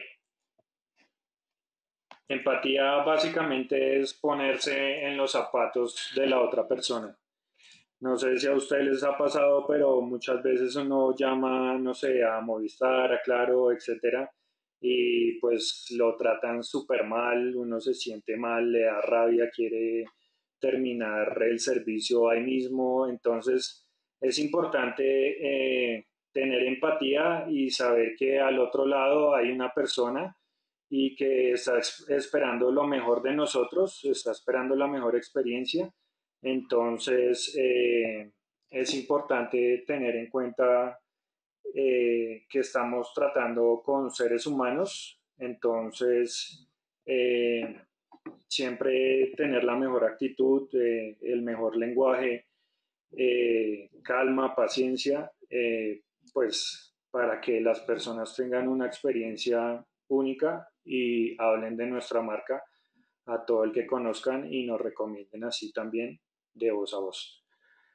Empatía básicamente es ponerse en los zapatos de la otra persona. No sé si a ustedes les ha pasado, pero muchas veces uno llama, no sé, a Movistar, a Claro, etcétera, y pues lo tratan súper mal, uno se siente mal, le da rabia, quiere terminar el servicio ahí mismo. Entonces es importante eh, tener empatía y saber que al otro lado hay una persona y que está esperando lo mejor de nosotros, está esperando la mejor experiencia. Entonces, eh, es importante tener en cuenta eh, que estamos tratando con seres humanos. Entonces, eh, siempre tener la mejor actitud, eh, el mejor lenguaje, eh, calma, paciencia, eh, pues para que las personas tengan una experiencia única y hablen de nuestra marca a todo el que conozcan y nos recomienden así también de voz a voz.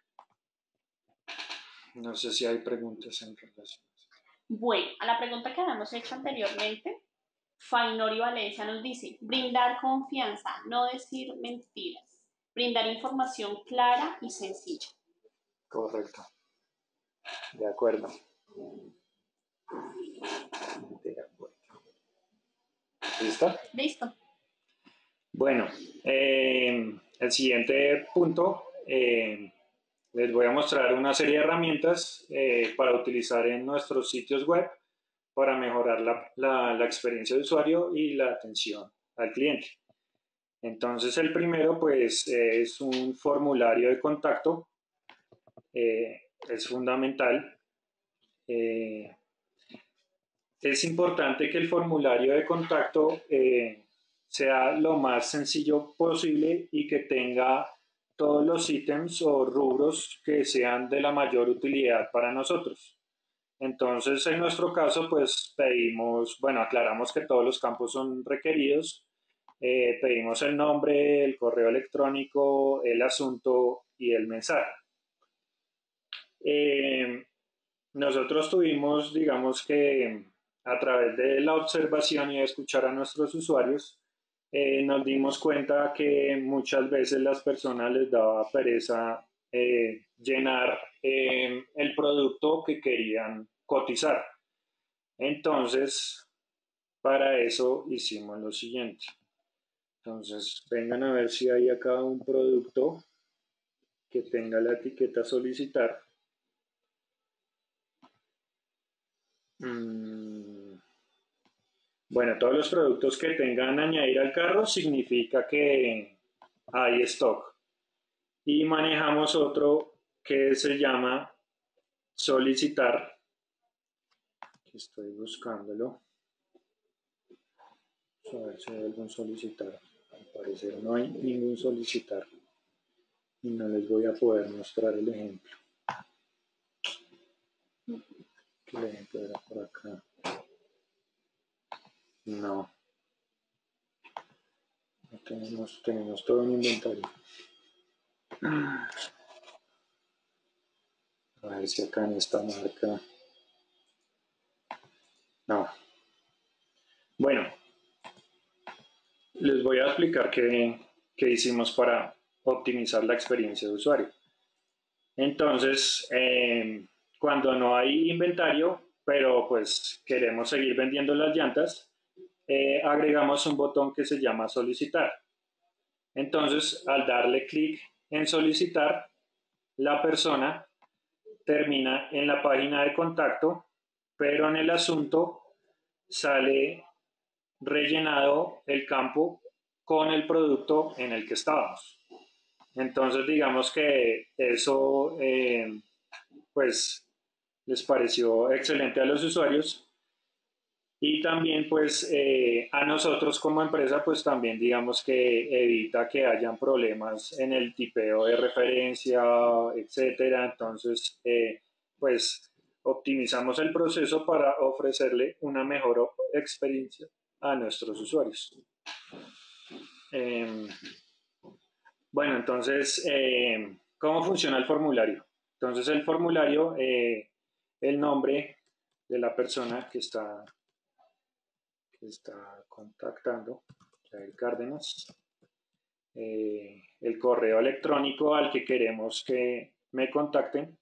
No sé si hay preguntas en relación. Bueno, a la pregunta que habíamos hecho anteriormente, Fainori Valencia nos dice, brindar confianza, no decir mentiras, brindar información clara y sencilla. Correcto. De acuerdo. De acuerdo. ¿Listo? Listo. Bueno, eh, el siguiente punto, eh, les voy a mostrar una serie de herramientas eh, para utilizar en nuestros sitios web para mejorar la, la, la experiencia de usuario y la atención al cliente. Entonces, el primero, pues, es un formulario de contacto. Eh, es fundamental. Eh, es importante que el formulario de contacto eh, sea lo más sencillo posible y que tenga todos los ítems o rubros que sean de la mayor utilidad para nosotros. Entonces, en nuestro caso, pues pedimos, bueno, aclaramos que todos los campos son requeridos, eh, pedimos el nombre, el correo electrónico, el asunto y el mensaje. Eh, nosotros tuvimos, digamos que a través de la observación y de escuchar a nuestros usuarios, eh, nos dimos cuenta que muchas veces las personas les daba pereza eh, llenar eh, el producto que querían cotizar. Entonces, para eso hicimos lo siguiente. Entonces, vengan a ver si hay acá un producto que tenga la etiqueta solicitar. Mm. Bueno, todos los productos que tengan añadir al carro significa que hay stock. Y manejamos otro que se llama solicitar. Aquí estoy buscándolo. A ver si hay algún solicitar. Al parecer no hay ningún solicitar. Y no les voy a poder mostrar el ejemplo. El ejemplo era por acá. No. No tenemos, tenemos todo en inventario. A ver si acá en esta marca. No. Bueno, les voy a explicar qué, qué hicimos para optimizar la experiencia de usuario. Entonces, eh, cuando no hay inventario, pero pues queremos seguir vendiendo las llantas, eh, agregamos un botón que se llama solicitar. Entonces, al darle clic en solicitar, la persona termina en la página de contacto, pero en el asunto sale rellenado el campo con el producto en el que estábamos. Entonces, digamos que eso eh, pues les pareció excelente a los usuarios y también pues eh, a nosotros como empresa pues también digamos que evita que hayan problemas en el tipeo de referencia, etcétera. Entonces eh, pues optimizamos el proceso para ofrecerle una mejor experiencia a nuestros usuarios. Eh, bueno, entonces, eh, ¿cómo funciona el formulario? Entonces el formulario, eh, el nombre de la persona que está que está contactando, Jair Cárdenas, eh, el correo electrónico al que queremos que me contacten.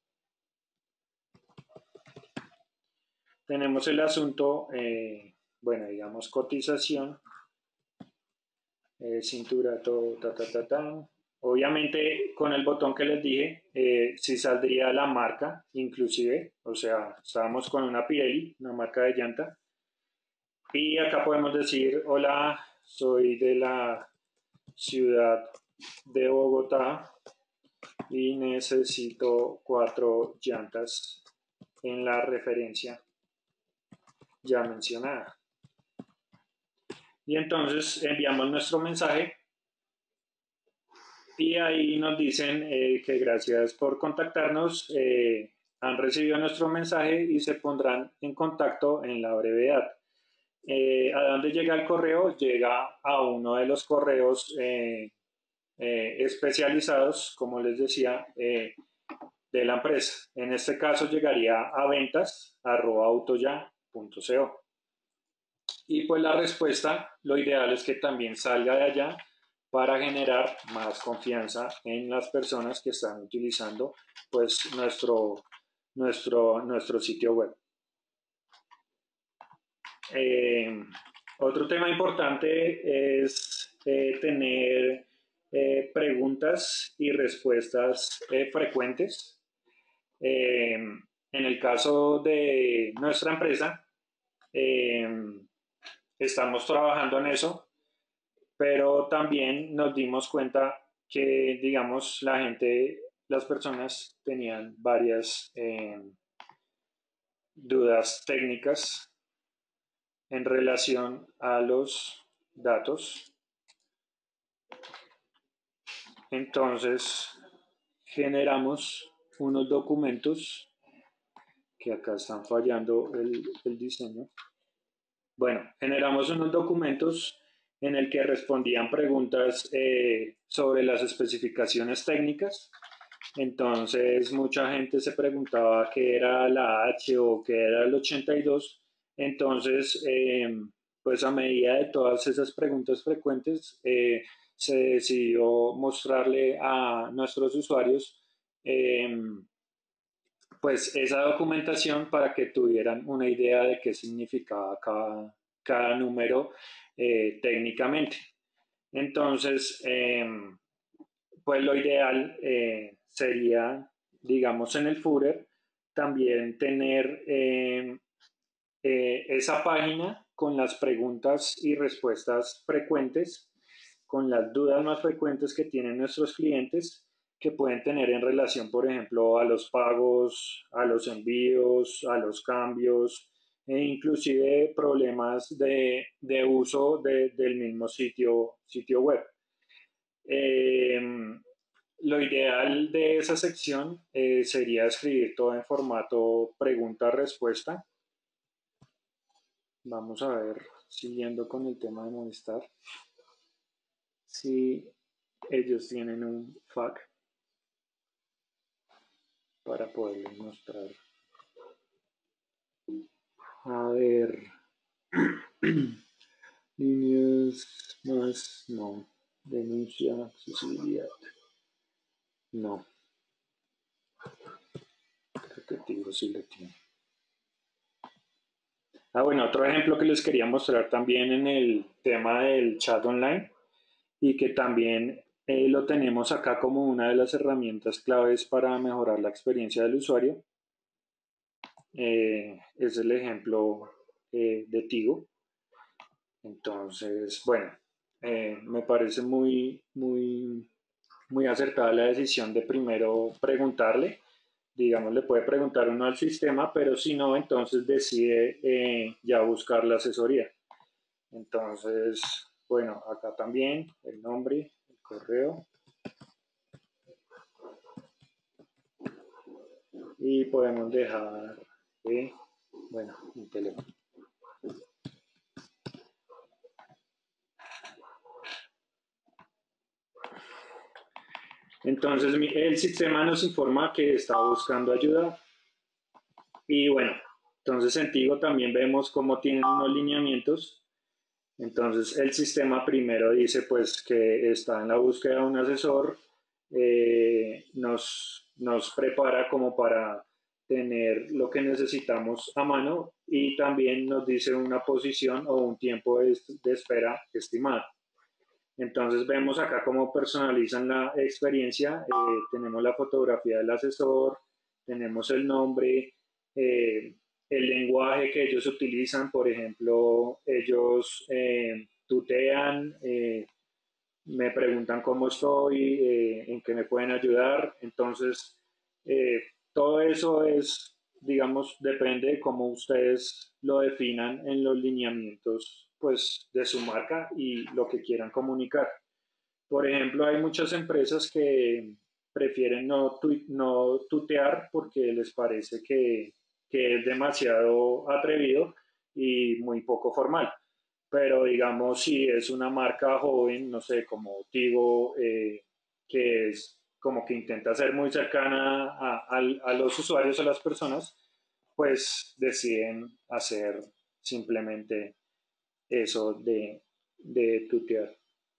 Tenemos el asunto, eh, bueno, digamos cotización, eh, cintura, todo, ta, ta, ta, ta. Obviamente con el botón que les dije, eh, sí saldría la marca, inclusive, o sea, estábamos con una Pirelli, una marca de llanta, y acá podemos decir, hola, soy de la ciudad de Bogotá y necesito cuatro llantas en la referencia ya mencionada. Y entonces enviamos nuestro mensaje y ahí nos dicen eh, que gracias por contactarnos, eh, han recibido nuestro mensaje y se pondrán en contacto en la brevedad. Eh, ¿A dónde llega el correo? Llega a uno de los correos eh, eh, especializados, como les decía, eh, de la empresa. En este caso llegaría a ventas arroba autoya punto co. Y pues la respuesta, lo ideal es que también salga de allá para generar más confianza en las personas que están utilizando pues nuestro, nuestro, nuestro sitio web. Eh, otro tema importante es eh, tener eh, preguntas y respuestas eh, frecuentes. Eh, en el caso de nuestra empresa, eh, estamos trabajando en eso, pero también nos dimos cuenta que, digamos, la gente, las personas tenían varias eh, dudas técnicas en relación a los datos. Entonces, generamos unos documentos que acá están fallando el, el diseño. Bueno, generamos unos documentos en el que respondían preguntas eh, sobre las especificaciones técnicas. Entonces, mucha gente se preguntaba qué era la H o qué era el ochenta y dos. Entonces, eh, pues a medida de todas esas preguntas frecuentes, eh, se decidió mostrarle a nuestros usuarios eh, pues esa documentación para que tuvieran una idea de qué significaba cada, cada número eh, técnicamente. Entonces, eh, pues lo ideal eh, sería, digamos, en el footer, también tener eh, eh, esa página con las preguntas y respuestas frecuentes, con las dudas más frecuentes que tienen nuestros clientes que pueden tener en relación, por ejemplo, a los pagos, a los envíos, a los cambios e inclusive problemas de, de uso de, del mismo sitio, sitio web. Eh, lo ideal de esa sección eh, sería escribir todo en formato pregunta-respuesta. Vamos a ver, siguiendo con el tema de Movistar, si ellos tienen un F A Q. para poderles mostrar. A ver, líneas más, no, denuncia, accesibilidad, no, creo que Tigo sí lo tiene. Ah, bueno, otro ejemplo que les quería mostrar también en el tema del chat online y que también eh, lo tenemos acá como una de las herramientas claves para mejorar la experiencia del usuario. Eh, es el ejemplo eh, de Tigo. Entonces, bueno, eh, me parece muy, muy, muy acertada la decisión de primero preguntarle. Digamos, le puede preguntar uno al sistema, pero si no, entonces decide eh, ya buscar la asesoría. Entonces, bueno, acá también el nombre, el correo. Y podemos dejar, eh, bueno, un teléfono. Entonces, el sistema nos informa que está buscando ayuda. Y bueno, entonces en Tigo también vemos cómo tienen unos lineamientos. Entonces el sistema primero dice pues que está en la búsqueda de un asesor, eh, nos, nos prepara como para tener lo que necesitamos a mano y también nos dice una posición o un tiempo de, de espera estimado. Entonces vemos acá cómo personalizan la experiencia, eh, tenemos la fotografía del asesor, tenemos el nombre, eh, el lenguaje que ellos utilizan, por ejemplo, ellos eh, tutean, eh, me preguntan cómo estoy, eh, en qué me pueden ayudar, entonces eh, todo eso es, digamos, depende de cómo ustedes lo definan en los lineamientos pues, de su marca y lo que quieran comunicar. Por ejemplo, hay muchas empresas que prefieren no, tu, no tutear porque les parece que, que es demasiado atrevido y muy poco formal. Pero digamos, si es una marca joven, no sé, como Tigo, eh, que es como que intenta ser muy cercana a, a, a los usuarios, a las personas, pues deciden hacer simplemente eso de, de tutear.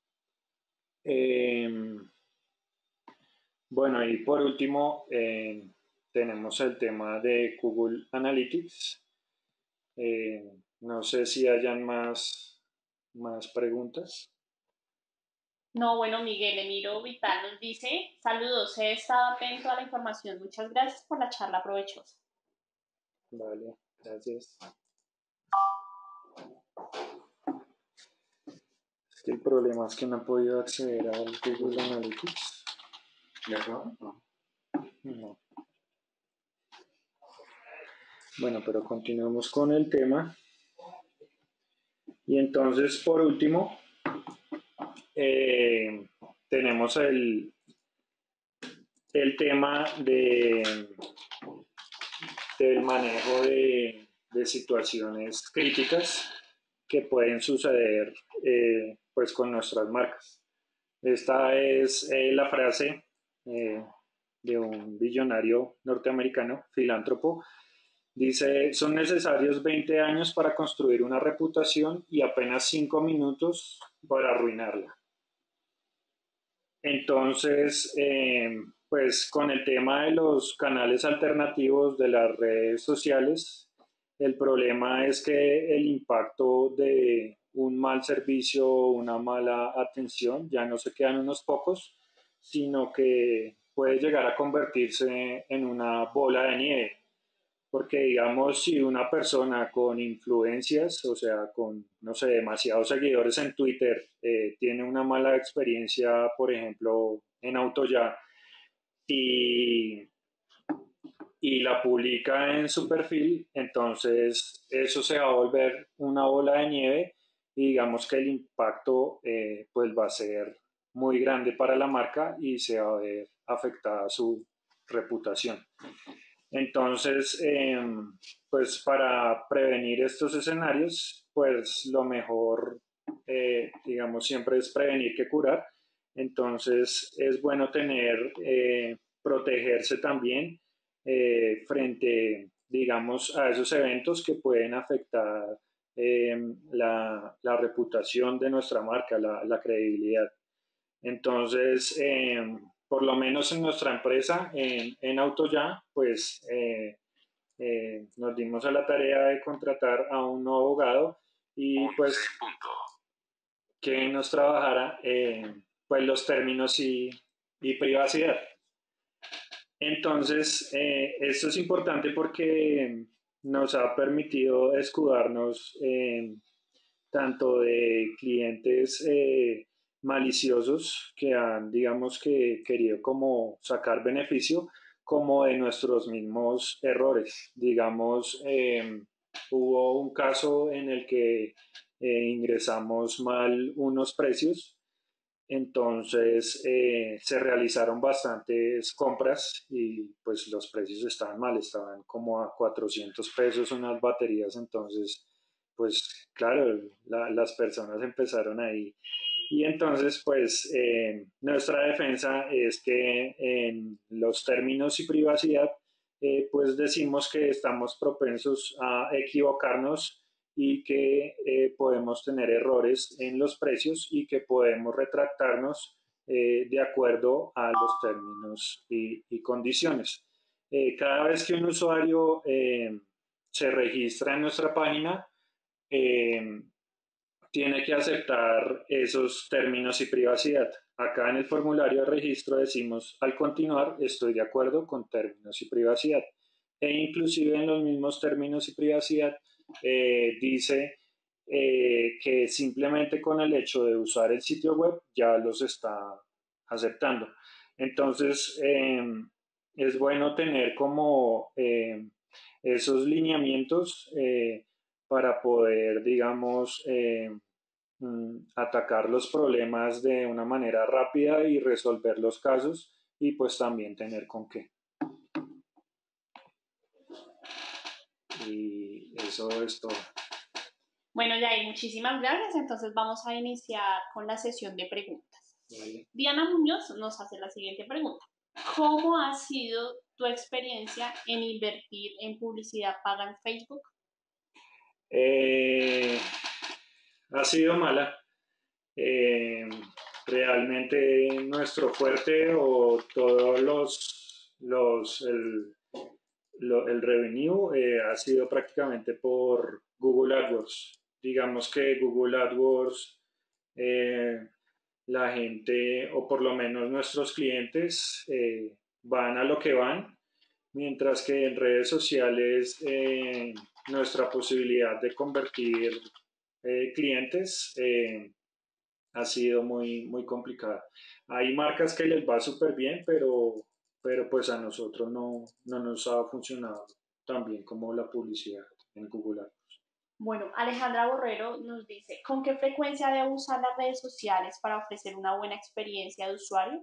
Eh, bueno, y por último, eh, tenemos el tema de Google Analytics. Eh, no sé si hayan más, más preguntas. No, bueno, Miguel Emiro Vital nos dice, saludos, he estado atento a la información. Muchas gracias por la charla provechosa. Vale, gracias. Es que el problema es que no he podido acceder al Google Analytics. ¿Ya acabó? No. No. Bueno, pero continuemos con el tema. Y entonces, por último, eh, tenemos el, el tema de, del manejo de, de situaciones críticas que pueden suceder eh, pues con nuestras marcas. Esta es eh, la frase eh, de un billonario norteamericano, filántropo. Dice, son necesarios veinte años para construir una reputación y apenas cinco minutos para arruinarla. Entonces, eh, pues con el tema de los canales alternativos de las redes sociales, el problema es que el impacto de un mal servicio o una mala atención ya no se quedan unos pocos, sino que puede llegar a convertirse en una bola de nieve. Porque digamos, si una persona con influencias, o sea, con, no sé, demasiados seguidores en Twitter, eh, tiene una mala experiencia, por ejemplo, en AutoYa, y, y la publica en su perfil, entonces eso se va a volver una bola de nieve y digamos que el impacto eh, pues va a ser muy grande para la marca y se va a ver afectada su reputación. Entonces, eh, pues para prevenir estos escenarios, pues lo mejor, eh, digamos, siempre es prevenir que curar. Entonces, es bueno tener, eh, protegerse también eh, frente, digamos, a esos eventos que pueden afectar eh, la, la reputación de nuestra marca, la, la credibilidad. Entonces, eh, por lo menos en nuestra empresa, en, en AutoYa, pues eh, eh, nos dimos a la tarea de contratar a un nuevo abogado y pues que nos trabajara eh, pues los términos y, y privacidad. Entonces, eh, esto es importante porque nos ha permitido escudarnos eh, tanto de clientes eh, maliciosos que han, digamos que, querido como sacar beneficio, como de nuestros mismos errores. Digamos, eh, hubo un caso en el que eh, ingresamos mal unos precios, entonces eh, se realizaron bastantes compras y pues los precios estaban mal, estaban como a cuatrocientos pesos unas baterías, entonces pues claro, la, las personas empezaron ahí. Y entonces pues eh, nuestra defensa es que en los términos y privacidad eh, pues decimos que estamos propensos a equivocarnos y que eh, podemos tener errores en los precios y que podemos retractarnos eh, de acuerdo a los términos y, y condiciones. Eh, cada vez que un usuario eh, se registra en nuestra página, eh, tiene que aceptar esos términos y privacidad. Acá en el formulario de registro decimos, al continuar, estoy de acuerdo con términos y privacidad. E inclusive en los mismos términos y privacidad eh, dice eh, que simplemente con el hecho de usar el sitio web ya los está aceptando. Entonces, eh, es bueno tener como eh, esos lineamientos eh, para poder, digamos, eh, mm, atacar los problemas de una manera rápida y resolver los casos y pues también tener con qué. Y eso es todo. Bueno, Yair, muchísimas gracias. Entonces vamos a iniciar con la sesión de preguntas. Vale. Diana Muñoz nos hace la siguiente pregunta. ¿Cómo ha sido tu experiencia en invertir en publicidad paga en Facebook? Eh, ha sido mala. Eh, realmente nuestro fuerte o todos los, los el, lo, el revenue eh, ha sido prácticamente por Google AdWords. Digamos que Google AdWords, eh, la gente, o por lo menos nuestros clientes, eh, van a lo que van, mientras que en redes sociales eh, nuestra posibilidad de convertir eh, clientes eh, ha sido muy, muy complicada. Hay marcas que les va súper bien, pero, pero pues a nosotros no, no nos ha funcionado tan bien como la publicidad en Google Ads. Bueno, Alejandra Borrero nos dice, ¿con qué frecuencia debo usar las redes sociales para ofrecer una buena experiencia de usuario?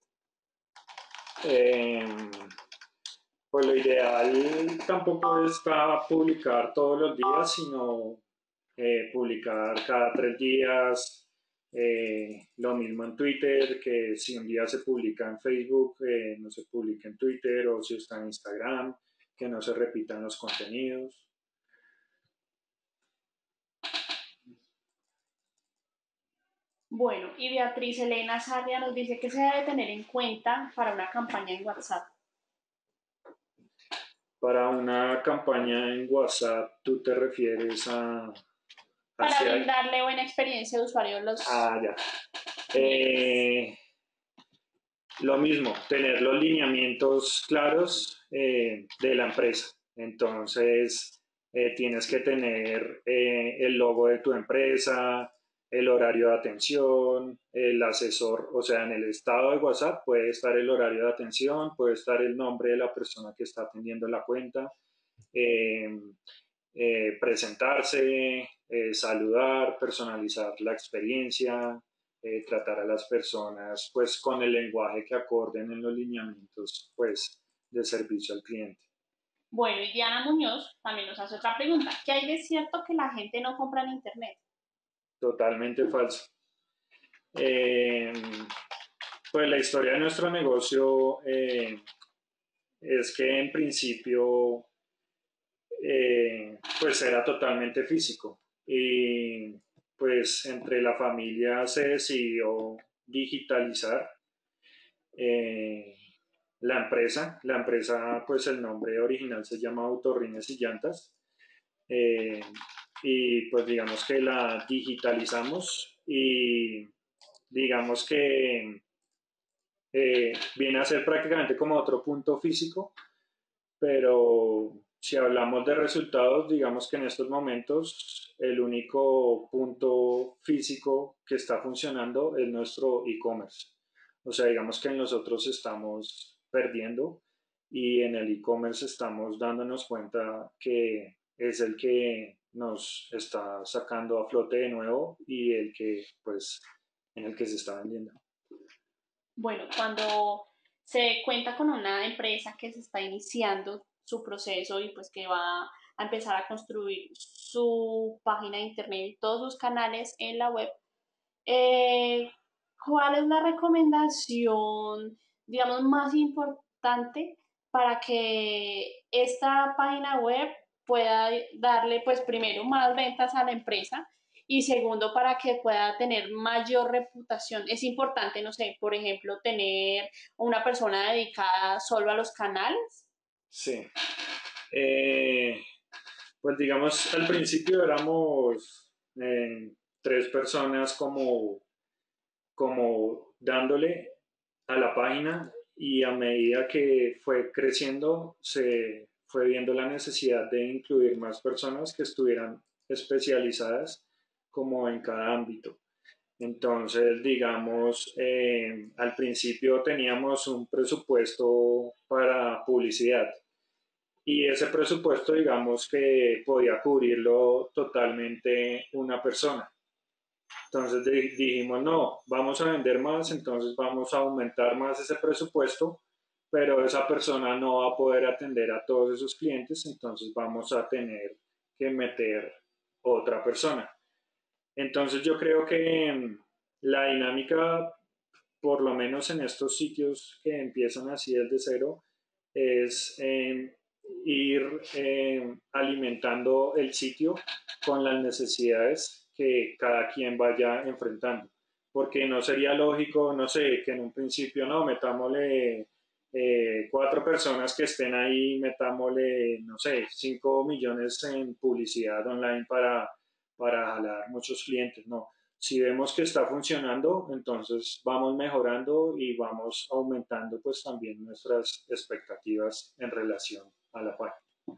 Eh, pues lo ideal tampoco está publicar todos los días, sino eh, publicar cada tres días. Eh, lo mismo en Twitter, que si un día se publica en Facebook, eh, no se publica en Twitter, o si está en Instagram, que no se repitan los contenidos. Bueno, y Beatriz Elena Sarria nos dice que se debe tener en cuenta para una campaña en WhatsApp. Para una campaña en WhatsApp, ¿tú te refieres a...? Para hacia... brindarle buena experiencia de usuario a los... Ah, ya. Eh, lo mismo, tener los lineamientos claros eh, de la empresa. Entonces, eh, tienes que tener eh, el logo de tu empresa, el horario de atención, el asesor, o sea, en el estado de WhatsApp puede estar el horario de atención, puede estar el nombre de la persona que está atendiendo la cuenta, eh, eh, presentarse, eh, saludar, personalizar la experiencia, eh, tratar a las personas pues con el lenguaje que acorden en los lineamientos pues de servicio al cliente. Bueno, y Diana Muñoz también nos hace otra pregunta. ¿Qué hay de cierto que la gente no compra en Internet? Totalmente falso. Eh, pues la historia de nuestro negocio eh, es que en principio eh, pues era totalmente físico y pues entre la familia se decidió digitalizar eh, la empresa. La empresa, pues el nombre original se llama Autorrines y Llantas. Eh, y pues digamos que la digitalizamos y digamos que eh, viene a ser prácticamente como otro punto físico, pero si hablamos de resultados, digamos que en estos momentos el único punto físico que está funcionando es nuestro e-commerce. O sea, digamos que en los otros estamos perdiendo y en el e-commerce estamos dándonos cuenta que es el que nos está sacando a flote de nuevo y el que, pues, en el que se está vendiendo. Bueno, cuando se cuenta con una empresa que se está iniciando su proceso y pues que va a empezar a construir su página de internet y todos sus canales en la web, eh, ¿cuál es la recomendación, digamos, más importante para que esta página web pueda darle, pues, primero, más ventas a la empresa y segundo, para que pueda tener mayor reputación? Es importante, no sé, por ejemplo, tener una persona dedicada solo a los canales. Sí. Eh, pues digamos, al principio éramos eh, tres personas como, como dándole a la página y a medida que fue creciendo se fue viendo la necesidad de incluir más personas que estuvieran especializadas como en cada ámbito. Entonces, digamos, eh, al principio teníamos un presupuesto para publicidad y ese presupuesto, digamos que podía cubrirlo totalmente una persona. Entonces dijimos, no, vamos a vender más, entonces vamos a aumentar más ese presupuesto, pero esa persona no va a poder atender a todos esos clientes, entonces vamos a tener que meter otra persona. Entonces yo creo que mm, la dinámica, por lo menos en estos sitios que empiezan así desde cero, es eh, ir eh, alimentando el sitio con las necesidades que cada quien vaya enfrentando. Porque no sería lógico, no sé, que en un principio no, metámosle eh, cuatro personas que estén ahí, metámosle, no sé, cinco millones en publicidad online para, para jalar muchos clientes, no. Si vemos que está funcionando, entonces vamos mejorando y vamos aumentando pues también nuestras expectativas en relación a la página.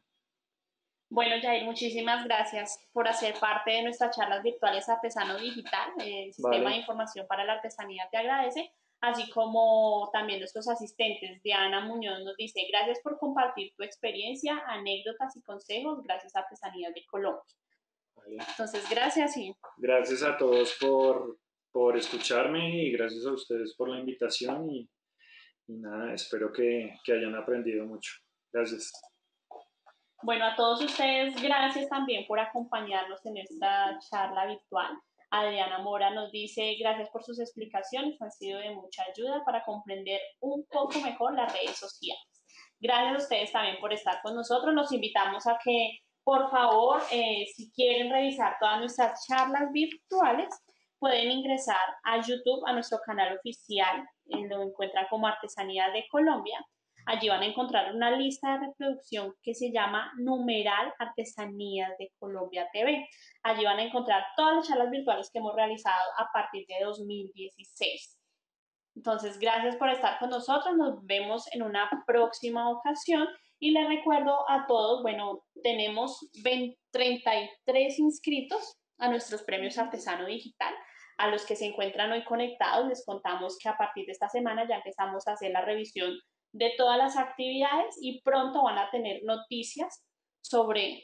Bueno, Jair, muchísimas gracias por hacer parte de nuestras charlas virtuales Artesano Digital. El Sistema Vale. de Información para la Artesanía te agradece, así como también nuestros asistentes. Diana Muñoz nos dice, gracias por compartir tu experiencia, anécdotas y consejos, gracias a Artesanías de Colombia. Vale. Entonces, gracias y... Gracias a todos por, por escucharme y gracias a ustedes por la invitación y, y nada, espero que, que hayan aprendido mucho. Gracias. Bueno, a todos ustedes, gracias también por acompañarnos en esta charla virtual. Adriana Mora nos dice, gracias por sus explicaciones, han sido de mucha ayuda para comprender un poco mejor las redes sociales. Gracias a ustedes también por estar con nosotros. Los invitamos a que, por favor, eh, si quieren revisar todas nuestras charlas virtuales, pueden ingresar a YouTube, a nuestro canal oficial, en lo encuentran como Artesanía de Colombia. Allí van a encontrar una lista de reproducción que se llama Numeral Artesanías de Colombia T V. Allí van a encontrar todas las charlas virtuales que hemos realizado a partir de dos mil dieciséis. Entonces, gracias por estar con nosotros. Nos vemos en una próxima ocasión. Y les recuerdo a todos, bueno, tenemos treinta y tres inscritos a nuestros premios Artesano Digital. A los que se encuentran hoy conectados, les contamos que a partir de esta semana ya empezamos a hacer la revisión de todas las actividades y pronto van a tener noticias sobre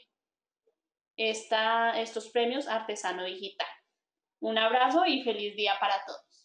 esta, estos premios Artesano Digital. Un abrazo y feliz día para todos.